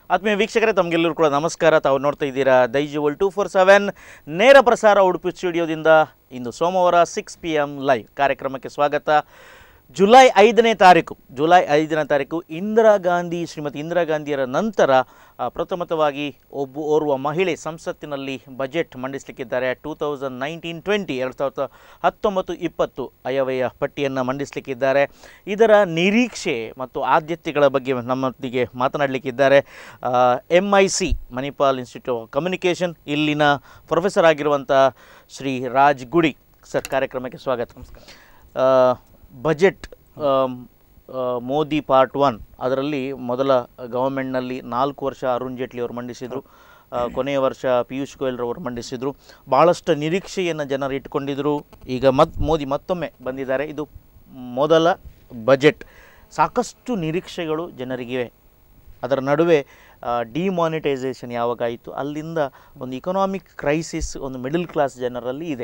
ಆತ್ಮೀಯ ವೀಕ್ಷಕರೇ ತಮಗೆಲ್ಲರೂ ಕೂಡ ನಮಸ್ಕಾರ. ತಾವು ನೋಡ್ತಾ ಇದ್ದೀರಾ ದೈಜಿವರ್ಲ್ಡ್ 247 ನೇರ ಪ್ರಸಾರ ಉಡುಪಿ ಸ್ಟುಡಿಯೋದಿಂದ. ಇಂದು ಸೋಮವಾರ 6 PM ಲೈವ್ ಕಾರ್ಯಕ್ರಮಕ್ಕೆ ಸ್ವಾಗತ. ಜುಲೈ 5ನೇ ತಾರೀಕು ಶ್ರೀಮತಿ ಇಂದಿರಾ ಗಾಂಧಿಯರ ನಂತರ ಪ್ರಥಮತವಾಗಿ ಓರ್ವ ಮಹಿಳೆ ಸಂಸತ್ತಿನಲ್ಲಿ ಬಜೆಟ್ ಮಂಡಿಸಲಿಕ್ಕಿದ್ದಾರೆ. 2019-20 2019-20 ಆಯವ್ಯಯ ಪಟ್ಟಿಯನ್ನು ಮಂಡಿಸಲಿಕ್ಕಿದ್ದಾರೆ. ಇದರ ನಿರೀಕ್ಷೆ ಮತ್ತು ಆದ್ಯತೆಗಳ ಬಗ್ಗೆ ನಮ್ಮೊಂದಿಗೆ ಮಾತನಾಡಲಿಕ್ಕಿದ್ದಾರೆ MIC Manipal institute of communication ಇಲ್ಲಿನ ಪ್ರೊಫೆಸರ್ ಆಗಿರುವಂಥ ಶ್ರೀರಾಜ್ ಗುಡಿ ಸರ್. ಕಾರ್ಯಕ್ರಮಕ್ಕೆ ಸ್ವಾಗತ. ನಮಸ್ಕಾರ. ಬಜೆಟ್ ಮೋದಿ ಪಾರ್ಟ್ 1 ಅದರಲ್ಲಿ ಮೊದಲ ಗವರ್ಮೆಂಟ್ನಲ್ಲಿ 4 ವರ್ಷ ಅರುಣ್ ಜೇಟ್ಲಿ ಅವರು ಮಂಡಿಸಿದರು. ಕೊನೆಯ ವರ್ಷ ಪಿಯೂಷ್ ಗೋಯಲ್ ಅವರು ಮಂಡಿಸಿದರು. ಭಾಳಷ್ಟು ನಿರೀಕ್ಷೆಯನ್ನು ಜನರು ಇಟ್ಕೊಂಡಿದ್ದರು. ಈಗ ಮೋದಿ ಮತ್ತೊಮ್ಮೆ ಬಂದಿದ್ದಾರೆ. ಇದು ಮೊದಲ ಬಜೆಟ್. ಸಾಕಷ್ಟು ನಿರೀಕ್ಷೆಗಳು ಜನರಿಗಿವೆ. ಅದರ ನಡುವೆ ಡಿಮಾನಿಟೈಸೇಷನ್ ಯಾವಾಗಾಯಿತು ಅಲ್ಲಿಂದ ಒಂದು ಇಕನಾಮಿಕ್ ಕ್ರೈಸಿಸ್ ಒಂದು ಮಿಡಲ್ ಕ್ಲಾಸ್ ಜನರಲ್ಲಿ ಇದೆ.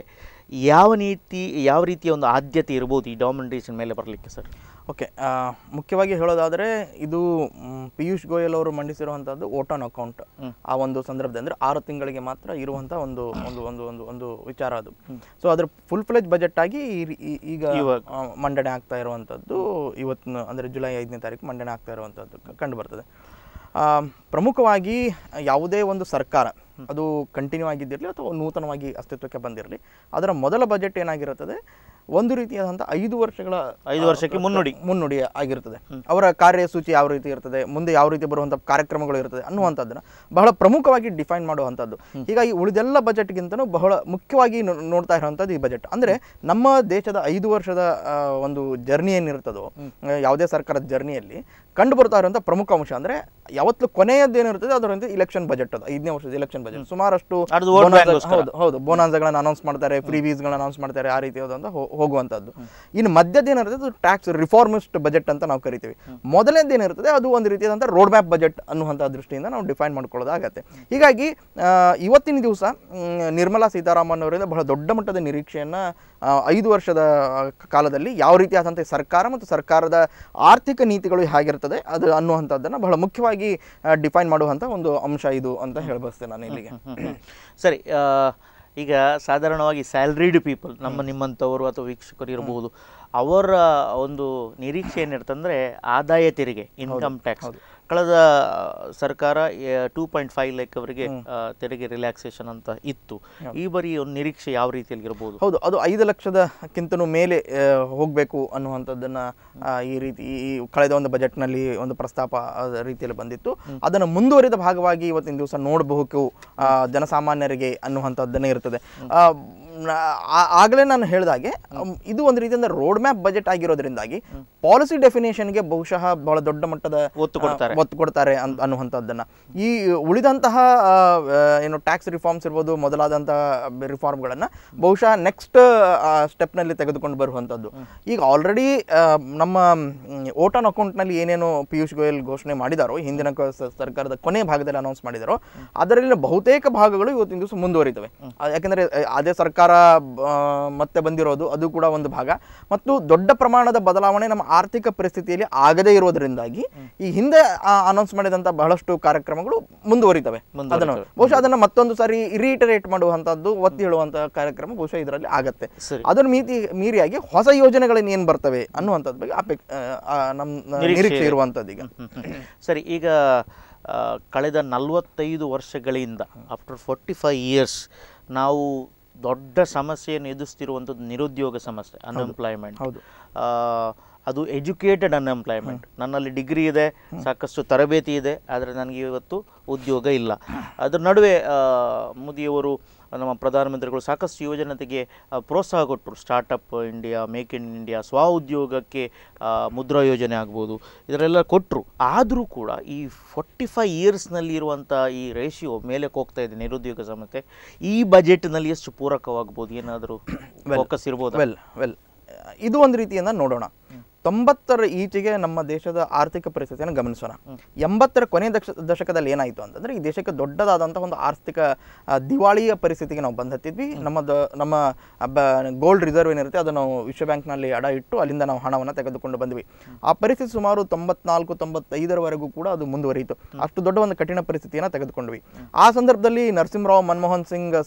ಯಾವ ರೀತಿಯ ಒಂದು ಆದ್ಯತೆ ಇರ್ಬೋದು ಈ ಡಿಮಾನಿಟೈಸೇಷನ್ ಮೇಲೆ ಬರಲಿಕ್ಕೆ ಸರ್? ಓಕೆ, ಮುಖ್ಯವಾಗಿ ಹೇಳೋದಾದರೆ ಇದು ಪಿಯೂಷ್ ಗೋಯಲ್ ಅವರು ಮಂಡಿಸಿರುವಂಥದ್ದು ವೋಟ್ ಆನ್ ಅಕೌಂಟ್. ಆ ಒಂದು ಸಂದರ್ಭದಲ್ಲಿ ಅಂದರೆ 6 ತಿಂಗಳಿಗೆ ಮಾತ್ರ ಇರುವಂಥ ಒಂದು ವಿಚಾರ ಅದು. ಸೊ ಅದ್ರ ಫುಲ್ ಫ್ಲೆಜ್ ಬಜೆಟ್ ಆಗಿ ಈಗ ಮಂಡನೆ ಆಗ್ತಾ ಇರುವಂಥದ್ದು ಇವತ್ತು ಅಂದರೆ ಜುಲೈ 5ನೇ ತಾರೀಕು ಮಂಡನೆ ಆಗ್ತಾ ಇರುವಂಥದ್ದು ಕಂಡು ಬರ್ತದೆ. ಪ್ರಮುಖವಾಗಿ ಯಾವುದೇ ಒಂದು ಸರ್ಕಾರ ಅದು ಕಂಟಿನ್ಯೂ ಆಗಿದ್ದಿರಲಿ ಅಥವಾ ನೂತನವಾಗಿ ಅಸ್ತಿತ್ವಕ್ಕೆ ಬಂದಿರಲಿ, ಅದರ ಮೊದಲ ಬಜೆಟ್ ಏನಾಗಿರುತ್ತದೆ, ಒಂದು ರೀತಿಯಾದಂಥ 5 ವರ್ಷಕ್ಕೆ ಮುನ್ನುಡಿ ಆಗಿರ್ತದೆ. ಅವರ ಕಾರ್ಯಸೂಚಿ ಯಾವ ರೀತಿ ಇರ್ತದೆ, ಮುಂದೆ ಯಾವ ರೀತಿ ಬರುವಂಥ ಕಾರ್ಯಕ್ರಮಗಳು ಇರ್ತದೆ ಅನ್ನುವಂಥದ್ದನ್ನು ಬಹಳ ಪ್ರಮುಖವಾಗಿ ಡಿಫೈನ್ ಮಾಡುವಂಥದ್ದು. ಹೀಗಾಗಿ ಉಳಿದೆಲ್ಲ ಬಜೆಟ್ಗಿಂತಲೂ ಬಹಳ ಮುಖ್ಯವಾಗಿ ನೋಡ್ತಾ ಇರುವಂಥದ್ದು ಈ ಬಜೆಟ್. ಅಂದರೆ ನಮ್ಮ ದೇಶದ 5 ವರ್ಷದ ಒಂದು ಜರ್ನಿ ಏನಿರ್ತದೋ, ಯಾವುದೇ ಸರ್ಕಾರದ ಜರ್ನಿಯಲ್ಲಿ ಕಂಡು ಬರ್ತಾ ಇರುವಂಥ ಪ್ರಮುಖ ಅಂಶ ಅಂದರೆ ಯಾವತ್ತೂ ಕೊನೆಯದ್ದೇನಿರ್ತದೆ ಅದರಂತೆ ಇಲೆಕ್ಷನ್ ಬಜೆಟ್. ಅದು 5ನೇ ವರ್ಷದ ಇಲೆಕ್ಷನ್ ಬಜೆಟ್. ಸುಮಾರಷ್ಟು ಹೌದು ಬೋನಸ್ಗಳನ್ನು ಅನೌನ್ಸ್ ಮಾಡ್ತಾರೆ, ಫ್ರೀ ವೀಸ್ಗಳನ್ನ ಅನೌನ್ಸ್ ಮಾಡ್ತಾರೆ, ಆ ರೀತಿಯಾದಂಥ ಹೋಗುವಂಥದ್ದು. ಇನ್ನು ಮಧ್ಯದ್ದೇನಿರ್ತದೆ ಅದು ಟ್ಯಾಕ್ಸ್ ರಿಫಾರ್ಮಿಸ್ಟ್ ಬಜೆಟ್ ಅಂತ ನಾವು ಕರಿತೀವಿ. ಮೊದಲನೇದೇನಿರ್ತದೆ ಅದು ಒಂದು ರೀತಿಯಾದಂಥ ರೋಡ್ ಮ್ಯಾಪ್ ಬಜೆಟ್ ಅನ್ನುವಂಥ ದೃಷ್ಟಿಯಿಂದ ನಾವು ಡಿಫೈನ್ ಮಾಡ್ಕೊಳ್ಳೋದಾಗತ್ತೆ. ಹೀಗಾಗಿ ಇವತ್ತಿನ ದಿವಸ ನಿರ್ಮಲಾ ಸೀತಾರಾಮನ್ ಅವರಿಂದ ಬಹಳ ದೊಡ್ಡ ಮಟ್ಟದ ನಿರೀಕ್ಷೆಯನ್ನು 5 ವರ್ಷದ ಕಾಲದಲ್ಲಿ ಯಾವ ರೀತಿಯಾದಂಥ ಸರ್ಕಾರ ಮತ್ತು ಸರ್ಕಾರದ ಆರ್ಥಿಕ ನೀತಿಗಳು ಹೇಗಿರ್ತದೆ ಅದು ಅನ್ನುವಂಥದ್ದನ್ನು ಬಹಳ ಮುಖ್ಯವಾಗಿ ಡಿಫೈನ್ ಮಾಡುವಂಥ ಒಂದು ಅಂಶ ಇದು ಅಂತ ಹೇಳಬಯಸ್ತೇನೆ ನಾನು ಇಲ್ಲಿಗೆ. ಸರಿ, ಈಗ ಸಾಧಾರಣವಾಗಿ ಸ್ಯಾಲ್ರಿಡ್ ಪೀಪಲ್ ನಿಮ್ಮಂಥವರು ಅಥವಾ ವೀಕ್ಷಕರು ಇರಬಹುದು, ಅವರ ಒಂದು ನಿರೀಕ್ಷೆ ಏನಿರ್ತಂದರೆ ಆದಾಯ ತೆರಿಗೆ, ಇನ್ಕಮ್ ಟ್ಯಾಕ್ಸ್. ಕಳೆದ ಸರ್ಕಾರ 2.5 ಲ್ಯಾಕ್ ಅವರಿಗೆ ತೆರಿಗೆ ರಿಲ್ಯಾಕ್ಸೇಷನ್ ಅಂತ ಇತ್ತು. ಈ ಬಾರಿ ಒಂದು ನಿರೀಕ್ಷೆ ಯಾವ ರೀತಿಯಲ್ಲಿ ಇರಬಹುದು? ಹೌದು, ಅದು 5 ಲಕ್ಷದಕ್ಕಿಂತನೂ ಮೇಲೆ ಹೋಗಬೇಕು ಅನ್ನುವಂಥದ್ದನ್ನು ಈ ಕಳೆದ ಒಂದು ಬಜೆಟ್ನಲ್ಲಿ ಒಂದು ಪ್ರಸ್ತಾಪ ರೀತಿಯಲ್ಲಿ ಬಂದಿತ್ತು. ಅದನ್ನು ಮುಂದುವರಿದ ಭಾಗವಾಗಿ ಇವತ್ತಿನ ದಿವಸ ನೋಡಬಹುದು ಜನಸಾಮಾನ್ಯರಿಗೆ ಅನ್ನುವಂಥದ್ದನ್ನೇ ಇರ್ತದೆ. ಆಗಲೇ ನಾನು ಹೇಳಿದಾಗೆ ಇದು ಒಂದು ರೀತಿಯಿಂದ ರೋಡ್ ಮ್ಯಾಪ್ ಬಜೆಟ್ ಆಗಿರೋದ್ರಿಂದಾಗಿ ಪಾಲಿಸಿ ಡೆಫಿನೇಷನ್ಗೆ ಬಹುಶಃ ಬಹಳ ದೊಡ್ಡ ಮಟ್ಟದ ಒತ್ತು ಕೊಡ್ತಾರೆ ಅನ್ನುವಂಥದ್ದನ್ನು. ಈ ಉಳಿದಂತಹ ಏನು ಟ್ಯಾಕ್ಸ್ ರಿಫಾರ್ಮ್ಸ್ ಇರ್ಬೋದು, ಮೊದಲಾದಂತಹ ರಿಫಾರ್ಮ್ಗಳನ್ನು ಬಹುಶಃ ನೆಕ್ಸ್ಟ್ ಸ್ಟೆಪ್ನಲ್ಲಿ ತೆಗೆದುಕೊಂಡು ಬರುವಂಥದ್ದು. ಈಗ ಆಲ್ರೆಡಿ ನಮ್ಮ ವೋಟ್ ಆನ್ ಅಕೌಂಟ್ನಲ್ಲಿ ಏನೇನು ಪಿಯೂಷ್ ಗೋಯಲ್ ಘೋಷಣೆ ಮಾಡಿದಾರೋ, ಹಿಂದಿನ ಸರ್ಕಾರದ ಕೊನೆಯ ಭಾಗದಲ್ಲಿ ಅನೌನ್ಸ್ ಮಾಡಿದಾರೋ, ಅದರಲ್ಲಿನ ಬಹುತೇಕ ಭಾಗಗಳು ಇವತ್ತಿನ ದಿವಸ ಮುಂದುವರಿತವೆ. ಯಾಕೆಂದರೆ ಅದೇ ಸರ್ಕಾರ ಮತ್ತೆ ಬಂದಿರೋದು ಅದು ಕೂಡ ಒಂದು ಭಾಗ. ಮತ್ತು ದೊಡ್ಡ ಪ್ರಮಾಣದ ಬದಲಾವಣೆ ನಮ್ಮ ಆರ್ಥಿಕ ಪರಿಸ್ಥಿತಿಯಲ್ಲಿ ಆಗದೇ ಇರೋದ್ರಿಂದಾಗಿ ಈ ಹಿಂದೆ ಅನೌನ್ಸ್ ಮಾಡಿದಂಥ ಬಹಳಷ್ಟು ಕಾರ್ಯಕ್ರಮಗಳು ಮುಂದುವರಿತವೆ. ಬಹುಶಃ ಅದನ್ನು ಮತ್ತೊಂದು ಸಾರಿ ರೀಟರೇಟ್ ಮಾಡುವಂಥದ್ದು, ಒತ್ತಿ ಹೇಳುವಂತಹ ಕಾರ್ಯಕ್ರಮ ಬಹುಶಃ ಇದರಲ್ಲಿ ಆಗತ್ತೆ. ಅದರ ಮೀರಿಯಾಗಿ ಹೊಸ ಯೋಜನೆಗಳೇನು ಏನು ಬರ್ತವೆ ಅನ್ನುವಂಥದ್ದು ಬಗ್ಗೆ ನಮ್ಮ ನಿರೀಕ್ಷೆ ಇರುವಂಥದ್ದು ಈಗ. ಸರಿ, ಈಗ ಕಳೆದ 45 ವರ್ಷಗಳಿಂದ ಆಫ್ಟರ್ 45 ಇಯರ್ಸ್ ನಾವು ದೊಡ್ಡ ಸಮಸ್ಯೆಯನ್ನು ಎದುರಿಸ್ತಿರುವಂಥದ್ದು ನಿರುದ್ಯೋಗ ಸಮಸ್ಯೆ, ಅನ್ಎಂಪ್ಲಾಯ್ಮೆಂಟ್. ಅದು ಎಜುಕೇಟೆಡ್ ಅನ್ಎಂಪ್ಲಾಯ್ಮೆಂಟ್. ನನ್ನಲ್ಲಿ ಡಿಗ್ರಿ ಇದೆ, ಸಾಕಷ್ಟು ತರಬೇತಿ ಇದೆ, ಆದರೆ ನನಗೆ ಇವತ್ತು ಉದ್ಯೋಗ ಇಲ್ಲ. ಅದರ ನಡುವೆ ಮೋದಿಯವರು, ನಮ್ಮ ಪ್ರಧಾನಮಂತ್ರಿಗಳು ಸಾಕಷ್ಟು ಯೋಜನೆಗೆ ಪ್ರೋತ್ಸಾಹ ಕೊಟ್ಟರು. Startup India, make in India, ಸ್ವ ಉದ್ಯೋಗಕ್ಕೆ ಮುದ್ರಾ ಯೋಜನೆ ಆಗ್ಬೋದು, ಇದರೆಲ್ಲ ಕೊಟ್ಟರು. ಆದರೂ ಕೂಡ ಈ 45 ಇಯರ್ಸ್ನಲ್ಲಿ ಇರುವಂಥ ಈ ರೇಷಿಯೋ ಮೇಲೆ ಹೋಗ್ತಾ ಇದೆ ನಿರುದ್ಯೋಗ ಸಮಸ್ಯೆ. ಈ ಬಜೆಟ್ನಲ್ಲಿ ಎಷ್ಟು ಪೂರಕವಾಗ್ಬೋದು? ಏನಾದರೂ ಫೋಕಸ್ ಇರ್ಬೋದು? ವೆಲ್ ಇದು ಒಂದು ರೀತಿಯಿಂದ ನೋಡೋಣ. 90ರ ಈಚೆಗೆ ನಮ್ಮ ದೇಶದ ಆರ್ಥಿಕ ಪರಿಸ್ಥಿತಿಯನ್ನು ಗಮನಿಸೋಣ. 80ರ ಕೊನೆಯ ದಶಕದಲ್ಲಿ ಏನಾಯಿತು ಅಂತಂದರೆ ಈ ದೇಶಕ್ಕೆ ದೊಡ್ಡದಾದಂಥ ಒಂದು ಆರ್ಥಿಕ ದಿವಾಳಿಯ ಪರಿಸ್ಥಿತಿಗೆ ನಾವು ಬಂದತ್ತಿದ್ವಿ. ನಮ್ಮ ಗೋಲ್ಡ್ ರಿಸರ್ವ್ ಏನಿರುತ್ತೆ ಅದು ನಾವು ವಿಶ್ವ ಬ್ಯಾಂಕ್ನಲ್ಲಿ ಅಡ ಇಟ್ಟು ಅಲ್ಲಿಂದ ನಾವು ಹಣವನ್ನು ತೆಗೆದುಕೊಂಡು ಬಂದ್ವಿ. ಆ ಪರಿಸ್ಥಿತಿ ಸುಮಾರು 94-95ರವರೆಗೂ ಕೂಡ ಅದು ಮುಂದುವರಿಯಿತು. ಅಷ್ಟು ದೊಡ್ಡ ಒಂದು ಕಠಿಣ ಪರಿಸ್ಥಿತಿಯನ್ನು ತೆಗೆದುಕೊಂಡ್ವಿ. ಆ ಸಂದರ್ಭದಲ್ಲಿ ಮನಮೋಹನ್ ಸಿಂಗ್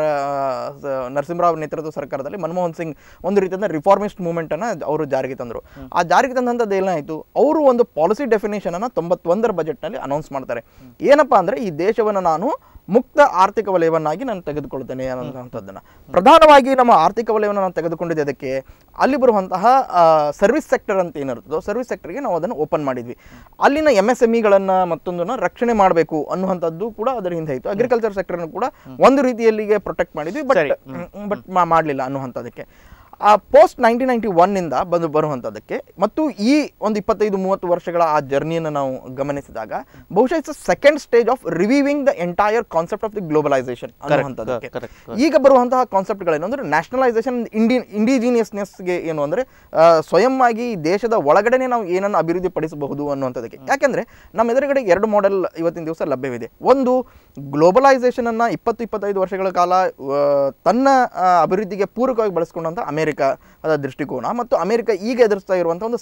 ನರಸಿಂಹರಾವ್ ನೇತೃತ್ವದ ಸರ್ಕಾರದಲ್ಲಿ ಮನಮೋಹನ್ ಸಿಂಗ್ ಒಂದು ರೀತಿಯಿಂದ ರಿಫಾರ್ಮಿಸ್ಟ್ ಮೂವ್ಮೆಂಟ್ ಅನ್ನು ಅವರು ಜಾರಿಗೆ ತಂದರು. ಆ ಜಾರಿಗೆ ತಂದಂಥದ್ದು ಏನಾಯಿತು, ಅವರು ಒಂದು ಪಾಲಿಸಿ ಡೆಫಿನೇಷನ್ ಅನ್ನು 91ರ ಬಜೆಟ್ನಲ್ಲಿ ಅನೌನ್ಸ್ ಮಾಡ್ತಾರೆ. ಏನಪ್ಪಾ ಅಂದರೆ ಈ ದೇಶವನ್ನು ನಾನು ಮುಕ್ತ ಆರ್ಥಿಕ ವಲಯವನ್ನಾಗಿ ನಾನು ತೆಗೆದುಕೊಳ್ತೇನೆ ಅನ್ನೋಂಥದ್ದನ್ನು. ಪ್ರಧಾನವಾಗಿ ನಮ್ಮ ಆರ್ಥಿಕ ವಲಯವನ್ನು ನಾವು ತೆಗೆದುಕೊಂಡಿದ್ದೆ ಅದಕ್ಕೆ ಅಲ್ಲಿ ಬರುವಂತಹ ಸರ್ವಿಸ್ ಸೆಕ್ಟರ್ ಅಂತ ಏನಿರುತ್ತದೋ ಸರ್ವಿಸ್ ಸೆಕ್ಟರ್ಗೆ ನಾವು ಅದನ್ನು ಓಪನ್ ಮಾಡಿದ್ವಿ. ಅಲ್ಲಿನ MSMEಗಳನ್ನು ಮತ್ತೊಂದನ್ನು ರಕ್ಷಣೆ ಮಾಡಬೇಕು ಅನ್ನುವಂಥದ್ದು ಕೂಡ ಅದರ ಹಿಂದೆ ಇತ್ತು. ಅಗ್ರಿಕಲ್ಚರ್ ಸೆಕ್ಟರ್ನು ಕೂಡ ಒಂದು ರೀತಿಯಲ್ಲಿಗೆ ಪ್ರೊಟೆಕ್ಟ್ ಮಾಡಿದ್ವಿ, ಬಟ್ ಮಾಡಲಿಲ್ಲ ಅನ್ನುವಂಥದ್ದಕ್ಕೆ. ಪೋಸ್ಟ್ 1991ನಿಂದ ಬರುವಂಥದ್ದಕ್ಕೆ ಮತ್ತು ಈ ಒಂದು 25-30 ವರ್ಷಗಳ ಆ ಜರ್ನಿಯನ್ನು ನಾವು ಗಮನಿಸಿದಾಗ ಬಹುಶಃ it's second stage of reviving the entire concept of the globalisation ಅನ್ನುವಂಥದ್ದಕ್ಕೆ. ಈಗ ಬರುವಂತಹ ಕಾನ್ಸೆಪ್ಟ್ಗಳೇನು ಅಂದರೆ ನ್ಯಾಷನಲೈಸೇಷನ್, ಇಂಡಿಜಿನಿಯಸ್ನೆಸ್ಗೆ ಏನು ಅಂದರೆ ಸ್ವಯಂವಾಗಿ ದೇಶದ ಒಳಗಡೆನೆ ನಾವು ಏನನ್ನು ಅಭಿವೃದ್ಧಿ ಪಡಿಸಬಹುದು ಅನ್ನುವಂಥದ್ದಕ್ಕೆ. ಯಾಕೆಂದರೆ ನಮ್ಮ ಎದುರುಗಡೆ 2 ಮಾಡೆಲ್ ಇವತ್ತಿನ ದಿವಸ ಲಭ್ಯವಿದೆ. ಒಂದು ಗ್ಲೋಬಲೈಸೇಷನ್ ಅನ್ನು 20-25 ವರ್ಷಗಳ ಕಾಲ ತನ್ನ ಅಭಿವೃದ್ಧಿಗೆ ಪೂರಕವಾಗಿ ಬಳಸಿಕೊಂಡಂಥ ಅಮೆರಿಕ ದೃಷ್ಟಿಕೋನ ಮತ್ತು ಅಮೆರಿಕ ಈಗ ಎದುರಿಸ್ತಾ ಇರುವಂತಹ ಒಂದು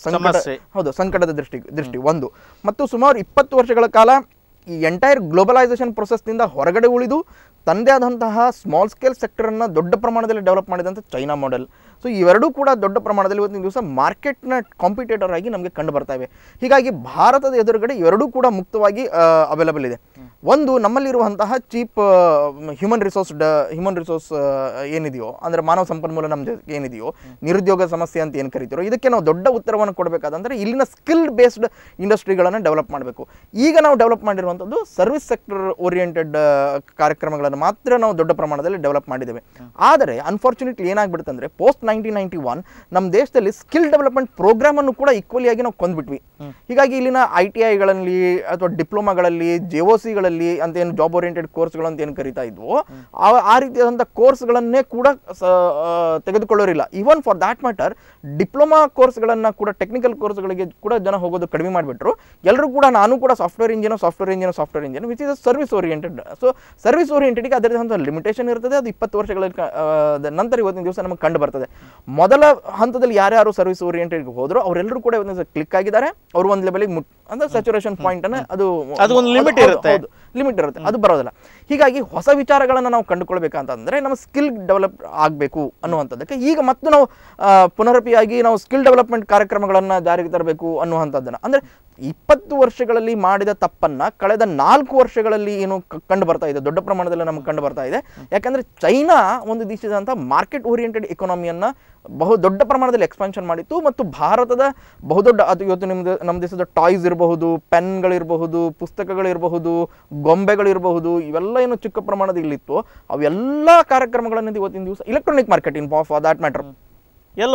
ಸಂಕಟದ ದೃಷ್ಟಿ ಒಂದು. ಮತ್ತು ಸುಮಾರು 20 ವರ್ಷಗಳ ಕಾಲ ಈ ಎಂಟೈರ್ ಗ್ಲೋಬಲೈಸೇಷನ್ ಪ್ರೊಸೆಸ್ನಿಂದ ಹೊರಗಡೆ ಉಳಿದು ತಂದೆ ಆದಂತಹ ಸ್ಮಾಲ್ ಸ್ಕೇಲ್ ಸೆಕ್ಟರನ್ನು ದೊಡ್ಡ ಪ್ರಮಾಣದಲ್ಲಿ ಡೆವಲಪ್ ಮಾಡಿದಂಥ ಚೈನಾ ಮಾಡೆಲ್. ಸೊ ಇವೆರಡೂ ಕೂಡ ದೊಡ್ಡ ಪ್ರಮಾಣದಲ್ಲಿ ಇವತ್ತಿನ ದಿವಸ ಮಾರ್ಕೆಟ್ನ ಕಾಂಪಿಟೇಟರ್ ಆಗಿ ನಮಗೆ ಕಂಡು ಬರ್ತಾ ಇವೆ. ಹೀಗಾಗಿ ಭಾರತದ ಎದುರುಗಡೆ ಇವೆರಡೂ ಕೂಡ ಮುಕ್ತವಾಗಿ ಅವೈಲಬಲ್ ಇದೆ. ಒಂದು ನಮ್ಮಲ್ಲಿರುವಂತಹ ಚೀಪ್ ಹ್ಯೂಮನ್ ರಿಸೋರ್ಸ್ ಏನಿದೆಯೋ ಅಂದರೆ ಮಾನವ ಸಂಪನ್ಮೂಲ ನಮ್ಮ ಏನಿದೆಯೋ, ನಿರುದ್ಯೋಗ ಸಮಸ್ಯೆ ಅಂತ ಏನು ಕರಿತೀರೋ, ಇದಕ್ಕೆ ನಾವು ದೊಡ್ಡ ಉತ್ತರವನ್ನು ಕೊಡಬೇಕಾದಂದರೆ ಇಲ್ಲಿನ ಸ್ಕಿಲ್ ಬೇಸ್ಡ್ ಇಂಡಸ್ಟ್ರಿಗಳನ್ನು ಡೆವಲಪ್ ಮಾಡಬೇಕು. ಈಗ ನಾವು ಡೆವಲಪ್ ಮಾಡಿರುವಂಥದ್ದು ಸರ್ವಿಸ್ ಸೆಕ್ಟರ್ ಓರಿಯೆಂಟೆಡ್ ಕಾರ್ಯಕ್ರಮಗಳನ್ನು ಮಾತ್ರ ನಾವು ದೊಡ್ಡ ಪ್ರಮಾಣದಲ್ಲಿ ಡೆವಲಪ್ ಮಾಡಿದ್ದೇವೆ. ಆದರೆ ಅನ್ಫಾರ್ಚುನೇಟ್ಲಿ ಏನಾಗ್ಬಿಡುತ್ತೆ ಅಂದರೆ ಪೋಸ್ಟ್ 1991 ನಮ್ಮ ದೇಶದಲ್ಲಿ ಸ್ಕಿಲ್ ಡೆವಲಪ್ಮೆಂಟ್ ಪ್ರೋಗ್ರಾಮ್ ಅನ್ನು ಕೂಡ ಈಕ್ವಲಿಯಾಗಿ ನಾವು ಕೊಂದ್ಬಿಟ್ವಿ. ಹೀಗಾಗಿ ಇಲ್ಲಿನ ITIಗಳಲ್ಲಿ ಅಥವಾ ಡಿಪ್ಲೊಮಾಗಳಲ್ಲಿ, JOCಗಳಲ್ಲಿ ಅಂತ ಏನು ಜಾಬ್ ಓರಿಯೆಂಟೆಡ್ ಕೋರ್ಸ್ಗಳು ಅಂತ ಏನು ಕರಿತಾ ಇದ್ವೋ ಆ ರೀತಿಯಾದಂಥ ಕೋರ್ಸ್ಗಳನ್ನೇ ಕೂಡ ತೆಗೆದುಕೊಳ್ಳೋರಿಲ್ಲ. Even for that matter diploma ಕೋರ್ಸ್ಗಳನ್ನು ಕೂಡ, ಟೆಕ್ನಿಕಲ್ ಕೋರ್ಸ್ಗಳಿಗೆ ಕೂಡ ಜನ ಹೋಗೋದು ಕಡಿಮೆ ಮಾಡಿಬಿಟ್ರು. ಎಲ್ಲರೂ ಕೂಡ ನಾನು ಕೂಡ software engineer which is service oriented. So service ಓರಿಯೆಂಟೆಡ್ಗೆ ಅದರದ್ದು ಲಿಮಿಟೇಷನ್ ಇರ್ತದೆ. ಅದು 20 ವರ್ಷಗಳ ನಂತರ ಇವತ್ತಿನ ದಿವಸ ನಮಗೆ ಕಂಡು ಬರ್ತದೆ. ಮೊದಲ ಹಂತದಲ್ಲಿ ಯಾರ್ಯಾರು ಸರ್ವಿಸ್ ಓರಿಯೆಂಟೆಡ್ಗೆ ಹೋದ್ರು ಅವರೆಲ್ಲರೂ ಕೂಡ ಇವತ್ತಿನ ಕ್ಲಿಕ್ ಆಗಿದ್ದಾರೆ. ಅವರು ಒಂದು ಲೆವೆಲ್ಗೆ ಅಂದ್ರೆ ಸ್ಯಾಚುರೇಷನ್ ಪಾಯಿಂಟ್ ಅನ್ನು ಅದು ಲಿಮಿಟ್ ಇರುತ್ತೆ, ಅದು ಬರೋದಿಲ್ಲ. ಹೀಗಾಗಿ ಹೊಸ ವಿಚಾರಗಳನ್ನು ನಾವು ಕಂಡುಕೊಳ್ಬೇಕಂತಂದ್ರೆ ನಮ್ಮ ಸ್ಕಿಲ್ ಡೆವಲಪ್ ಆಗಬೇಕು ಅನ್ನುವಂಥದ್ದಕ್ಕೆ ಈಗ ಮತ್ತು ನಾವು ಪುನರಪಿಯಾಗಿ ನಾವು ಸ್ಕಿಲ್ ಡೆವಲಪ್ಮೆಂಟ್ ಕಾರ್ಯಕ್ರಮಗಳನ್ನು ಜಾರಿಗೆ ತರಬೇಕು ಅನ್ನುವಂಥದ್ದನ್ನು, ಅಂದರೆ 20 ವರ್ಷಗಳಲ್ಲಿ ಮಾಡಿದ ತಪ್ಪನ್ನ ಕಳೆದ 4 ವರ್ಷಗಳಲ್ಲಿ ಏನು ಕಂಡು ಬರ್ತಾ ಇದೆ, ದೊಡ್ಡ ಪ್ರಮಾಣದಲ್ಲಿ ನಮಗೆ ಕಂಡು ಬರ್ತಾ ಇದೆ. ಯಾಕಂದ್ರೆ ಚೈನಾ ಒಂದು ದೇಶದಂತ ಮಾರ್ಕೆಟ್ ಓರಿಯೆಂಟೆಡ್ ಎಕಾನಮಿಯನ್ನ ದೊಡ್ಡ ಪ್ರಮಾಣದಲ್ಲಿ ಎಕ್ಸ್ಪಾನ್ಷನ್ ಮಾಡಿತ್ತು ಮತ್ತು ಭಾರತದ ಬಹುದೊಡ್ಡ, ಅದು ಇವತ್ತು ನಮ್ಮ ದೇಶದ ಟಾಯ್ಸ್ ಇರಬಹುದು, ಪೆನ್ಗಳಿರಬಹುದು, ಪುಸ್ತಕಗಳಿರಬಹುದು, ಗೊಂಬೆಗಳಿರಬಹುದು, ಇವೆಲ್ಲ ಏನು ಚಿಕ್ಕ ಪ್ರಮಾಣದಲ್ಲಿ ಇಲ್ಲಿತ್ತು ಅವೆಲ್ಲ ಕಾರ್ಯಕ್ರಮಗಳನ್ನು ಇವತ್ತಿನ ದಿವಸ electronic market in for that matter ಎಲ್ಲ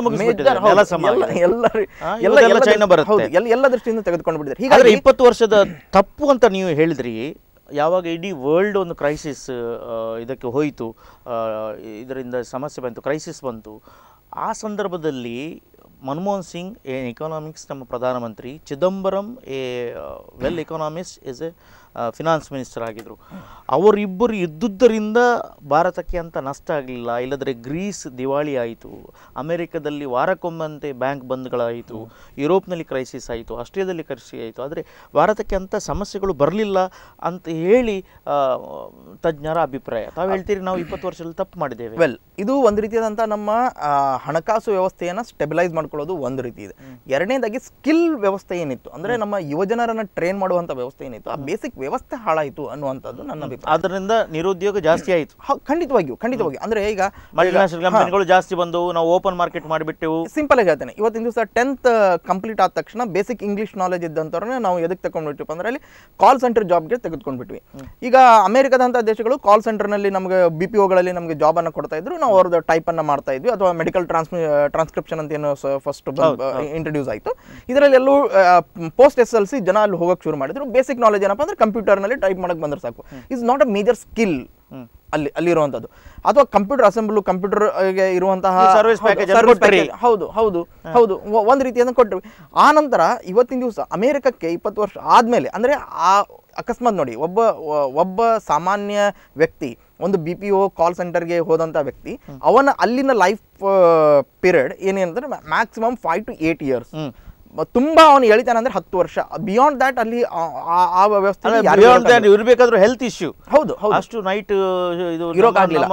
ದೃಷ್ಟಿಯಿಂದ ತೆಗೆದುಕೊಂಡು ಬಿಟ್ಟಿದ್ದಾರೆ. ಹೀಗಾಗಿ 20 ವರ್ಷದ ತಪ್ಪು ಅಂತ ನೀವು ಹೇಳಿದ್ರಿ. ಯಾವಾಗ ಇಡೀ ವರ್ಲ್ಡ್ ಒಂದು ಕ್ರೈಸಿಸ್ ಇದಕ್ಕೆ ಹೋಯಿತು, ಇದರಿಂದ ಸಮಸ್ಯೆ ಬಂತು, ಕ್ರೈಸಿಸ್ ಬಂತು, ಆ ಸಂದರ್ಭದಲ್ಲಿ ಮನಮೋಹನ್ ಸಿಂಗ್ ಎಕನಾಮಿಕ್ಸ್ ನಮ್ಮ ಪ್ರಧಾನಮಂತ್ರಿ, Chidambaram well economist is a finance minister ಆಗಿದ್ದರು. ಅವರಿಬ್ಬರು ಇದ್ದುದರಿಂದ ಭಾರತಕ್ಕೆ ಅಂತ ನಷ್ಟ ಆಗಲಿಲ್ಲ. ಇಲ್ಲದ್ರೆ ಗ್ರೀಸ್ ದಿವಾಳಿ ಆಯಿತು, ಅಮೆರಿಕದಲ್ಲಿ ವಾರಕ್ಕೊಮ್ಮಂತೆ ಬ್ಯಾಂಕ್ ಬಂದ್ಗಳಾಯಿತು, ಯುರೋಪ್ನಲ್ಲಿ ಕ್ರೈಸಿಸ್ ಆಯಿತು, ಆಸ್ಟ್ರೇಲಿಯಾದಲ್ಲಿ ಕ್ರೈಸಿಸ್ ಆಯಿತು. ಆದರೆ ಭಾರತಕ್ಕೆ ಅಂಥ ಸಮಸ್ಯೆಗಳು ಬರಲಿಲ್ಲ ಅಂತ ಹೇಳಿ ತಜ್ಞರ ಅಭಿಪ್ರಾಯ. ತಾವು ಹೇಳ್ತೀರಿ ನಾವು 20 ವರ್ಷದಲ್ಲಿ ತಪ್ಪು ಮಾಡಿದ್ದೇವೆ. ವೆಲ್, ಇದು ಒಂದು ರೀತಿಯಾದಂಥ ನಮ್ಮ ಹಣಕಾಸು ವ್ಯವಸ್ಥೆಯನ್ನು ಸ್ಟೆಬಿಲೈಸ್ ಮಾಡ್ಕೊಳ್ಳೋದು ಒಂದು ರೀತಿ ಇದೆ. ಎರಡನೇದಾಗಿ ಸ್ಕಿಲ್ ವ್ಯವಸ್ಥೆ ಏನಿತ್ತು, ಅಂದರೆ ನಮ್ಮ ಯುವಜನರನ್ನು ಟ್ರೈನ್ ಮಾಡುವಂಥ ವ್ಯವಸ್ಥೆ ಏನಿತ್ತು, ಆ ಬೇಸಿಕ್ ವ್ಯವಸ್ಥೆ ಹಾಳಾಯಿತು ಅನ್ನುವಂಥದ್ದು ನನ್ನ ಅಭಿಪ್ರಾಯ. ಅದರಿಂದ ನಿರುದ್ಯೋಗ ಜಾಸ್ತಿ ಆಯಿತು. ಖಂಡಿತವಾಗಿಯೂ. ಅಂದರೆ ಈಗ ಮಲ್ಟಿನ್ಯಾಷನಲ್ ಕಂಪನಿಗಳು ಜಾಸ್ತಿ ಬಂದು ನಾವು ಓಪನ್ ಮಾರ್ಕೆಟ್ ಮಾಡಿಬಿಟ್ಟೆವು. ಸಿಂಪಲ್ ಆಗಿ ಹೇಳ್ತೇನೆ, ಇವತ್ತಿನ ದಿವಸ 10th ಕಂಪ್ಲೀಟ್ ಆದ ತಕ್ಷಣ ಬೇಸಿಕ್ ಇಂಗ್ಲಿಷ್ ನಾಲೆಜ್ ಇದ್ದಂಥವ್ರನ್ನ ನಾವು ಎದಕ್ಕೆ ತಗೊಂಡ್ಬಿಟ್ಟಿವಿ ಅಂದರೆ ಅಲ್ಲಿ ಕಾಲ್ ಸೆಂಟರ್ ಜಾಬ್ಗೆ ತೆಗೆದುಕೊಂಡ್ಬಿಟ್ವಿ. ಈಗ ಅಮೆರಿಕದಂಥ ದೇಶಗಳು ಕಾಲ್ ಸೆಂಟರ್ನಲ್ಲಿ ನಮಗೆ BPOಗಳಲ್ಲಿ ನಮಗೆ ಜಾಬನ್ನು ಕೊಡ್ತಾ ಇದ್ರು, ನಾವು ಅವ್ರದ್ದು ಟೈಪನ್ನು ಮಾಡ್ತಾ ಇದ್ವಿ. ಅಥವಾ ಮೆಡಿಕಲ್ ಟ್ರಾನ್ಸ್ಕ್ರಿಪ್ಷನ್ ಅಂತ ಏನು ಫಸ್ಟ್ ಇಂಟ್ರೊಡ್ಯೂಸ್ ಆಯಿತು. ಇದರಲ್ಲಿ ಎಲ್ಲೂ ಪೋಸ್ಟ್ SSLC ಜನ ಅಲ್ಲಿ ಹೋಗೋಕೆ ಶುರು ಮಾಡಿದ್ರು. ಬೇಸಿಕ್ ನಾಲೆಜ್ ಏನಪ್ಪ ಅಂದರೆ ಕಂಪ್ಯೂಟರ್ನಲ್ಲಿ ಟೈಪ್ ಮಾಡೋಕ್ಕೆ ಬಂದ್ರೆ ಸಾಕು. Is not a major skill. ಅಲ್ಲಿರುವಂಥದ್ದು, ಅಥವಾ ಕಂಪ್ಯೂಟರ್ ಅಸೆಂಬ್ಲು, ಕಂಪ್ಯೂಟರ್ಗೆ ಇರುವಂತಹ ಸರ್ವಿಸ್ ಪ್ಯಾಕೇಜ್, ಹೌದು ಹೌದು ಹೌದು ಒಂದು ರೀತಿಯನ್ನು ಕೊಟ್ಟರು. ಆ ನಂತರ ಇವತ್ತಿನ ದಿವಸ ಅಮೆರಿಕಕ್ಕೆ 20 ವರ್ಷ ಆದಮೇಲೆ, ಅಂದರೆ ಆ ಅಕಸ್ಮಾತ್ ನೋಡಿ, ಒಬ್ಬ ಸಾಮಾನ್ಯ ವ್ಯಕ್ತಿ ಒಂದು BPO ಕಾಲ್ ಸೆಂಟರ್ಗೆ ಹೋದಂಥ ವ್ಯಕ್ತಿ, ಅವನ ಅಲ್ಲಿನ ಲೈಫ್ ಪೀರಿಯಡ್ ಏನೇನಂದ್ರೆ ಮ್ಯಾಕ್ಸಿಮಮ್ 5 to 8 years. ತುಂಬಾ ಅವನು ಎಳಿತಾನೆ ಅಂದ್ರೆ 10 ವರ್ಷ. ಬಿಯಾಂಡ್ ದ್ಯಾಟ್ ಅಲ್ಲಿ ಆ ವ್ಯವಸ್ಥೆ ಇರಬೇಕಾದ್ರೂ ಹೆಲ್ತ್ ಇಶ್ಯೂ. ಹೌದು, ಅಷ್ಟು ನೈಟ್ ಇರೋಕ್ಕಾಗಲಿಲ್ಲ.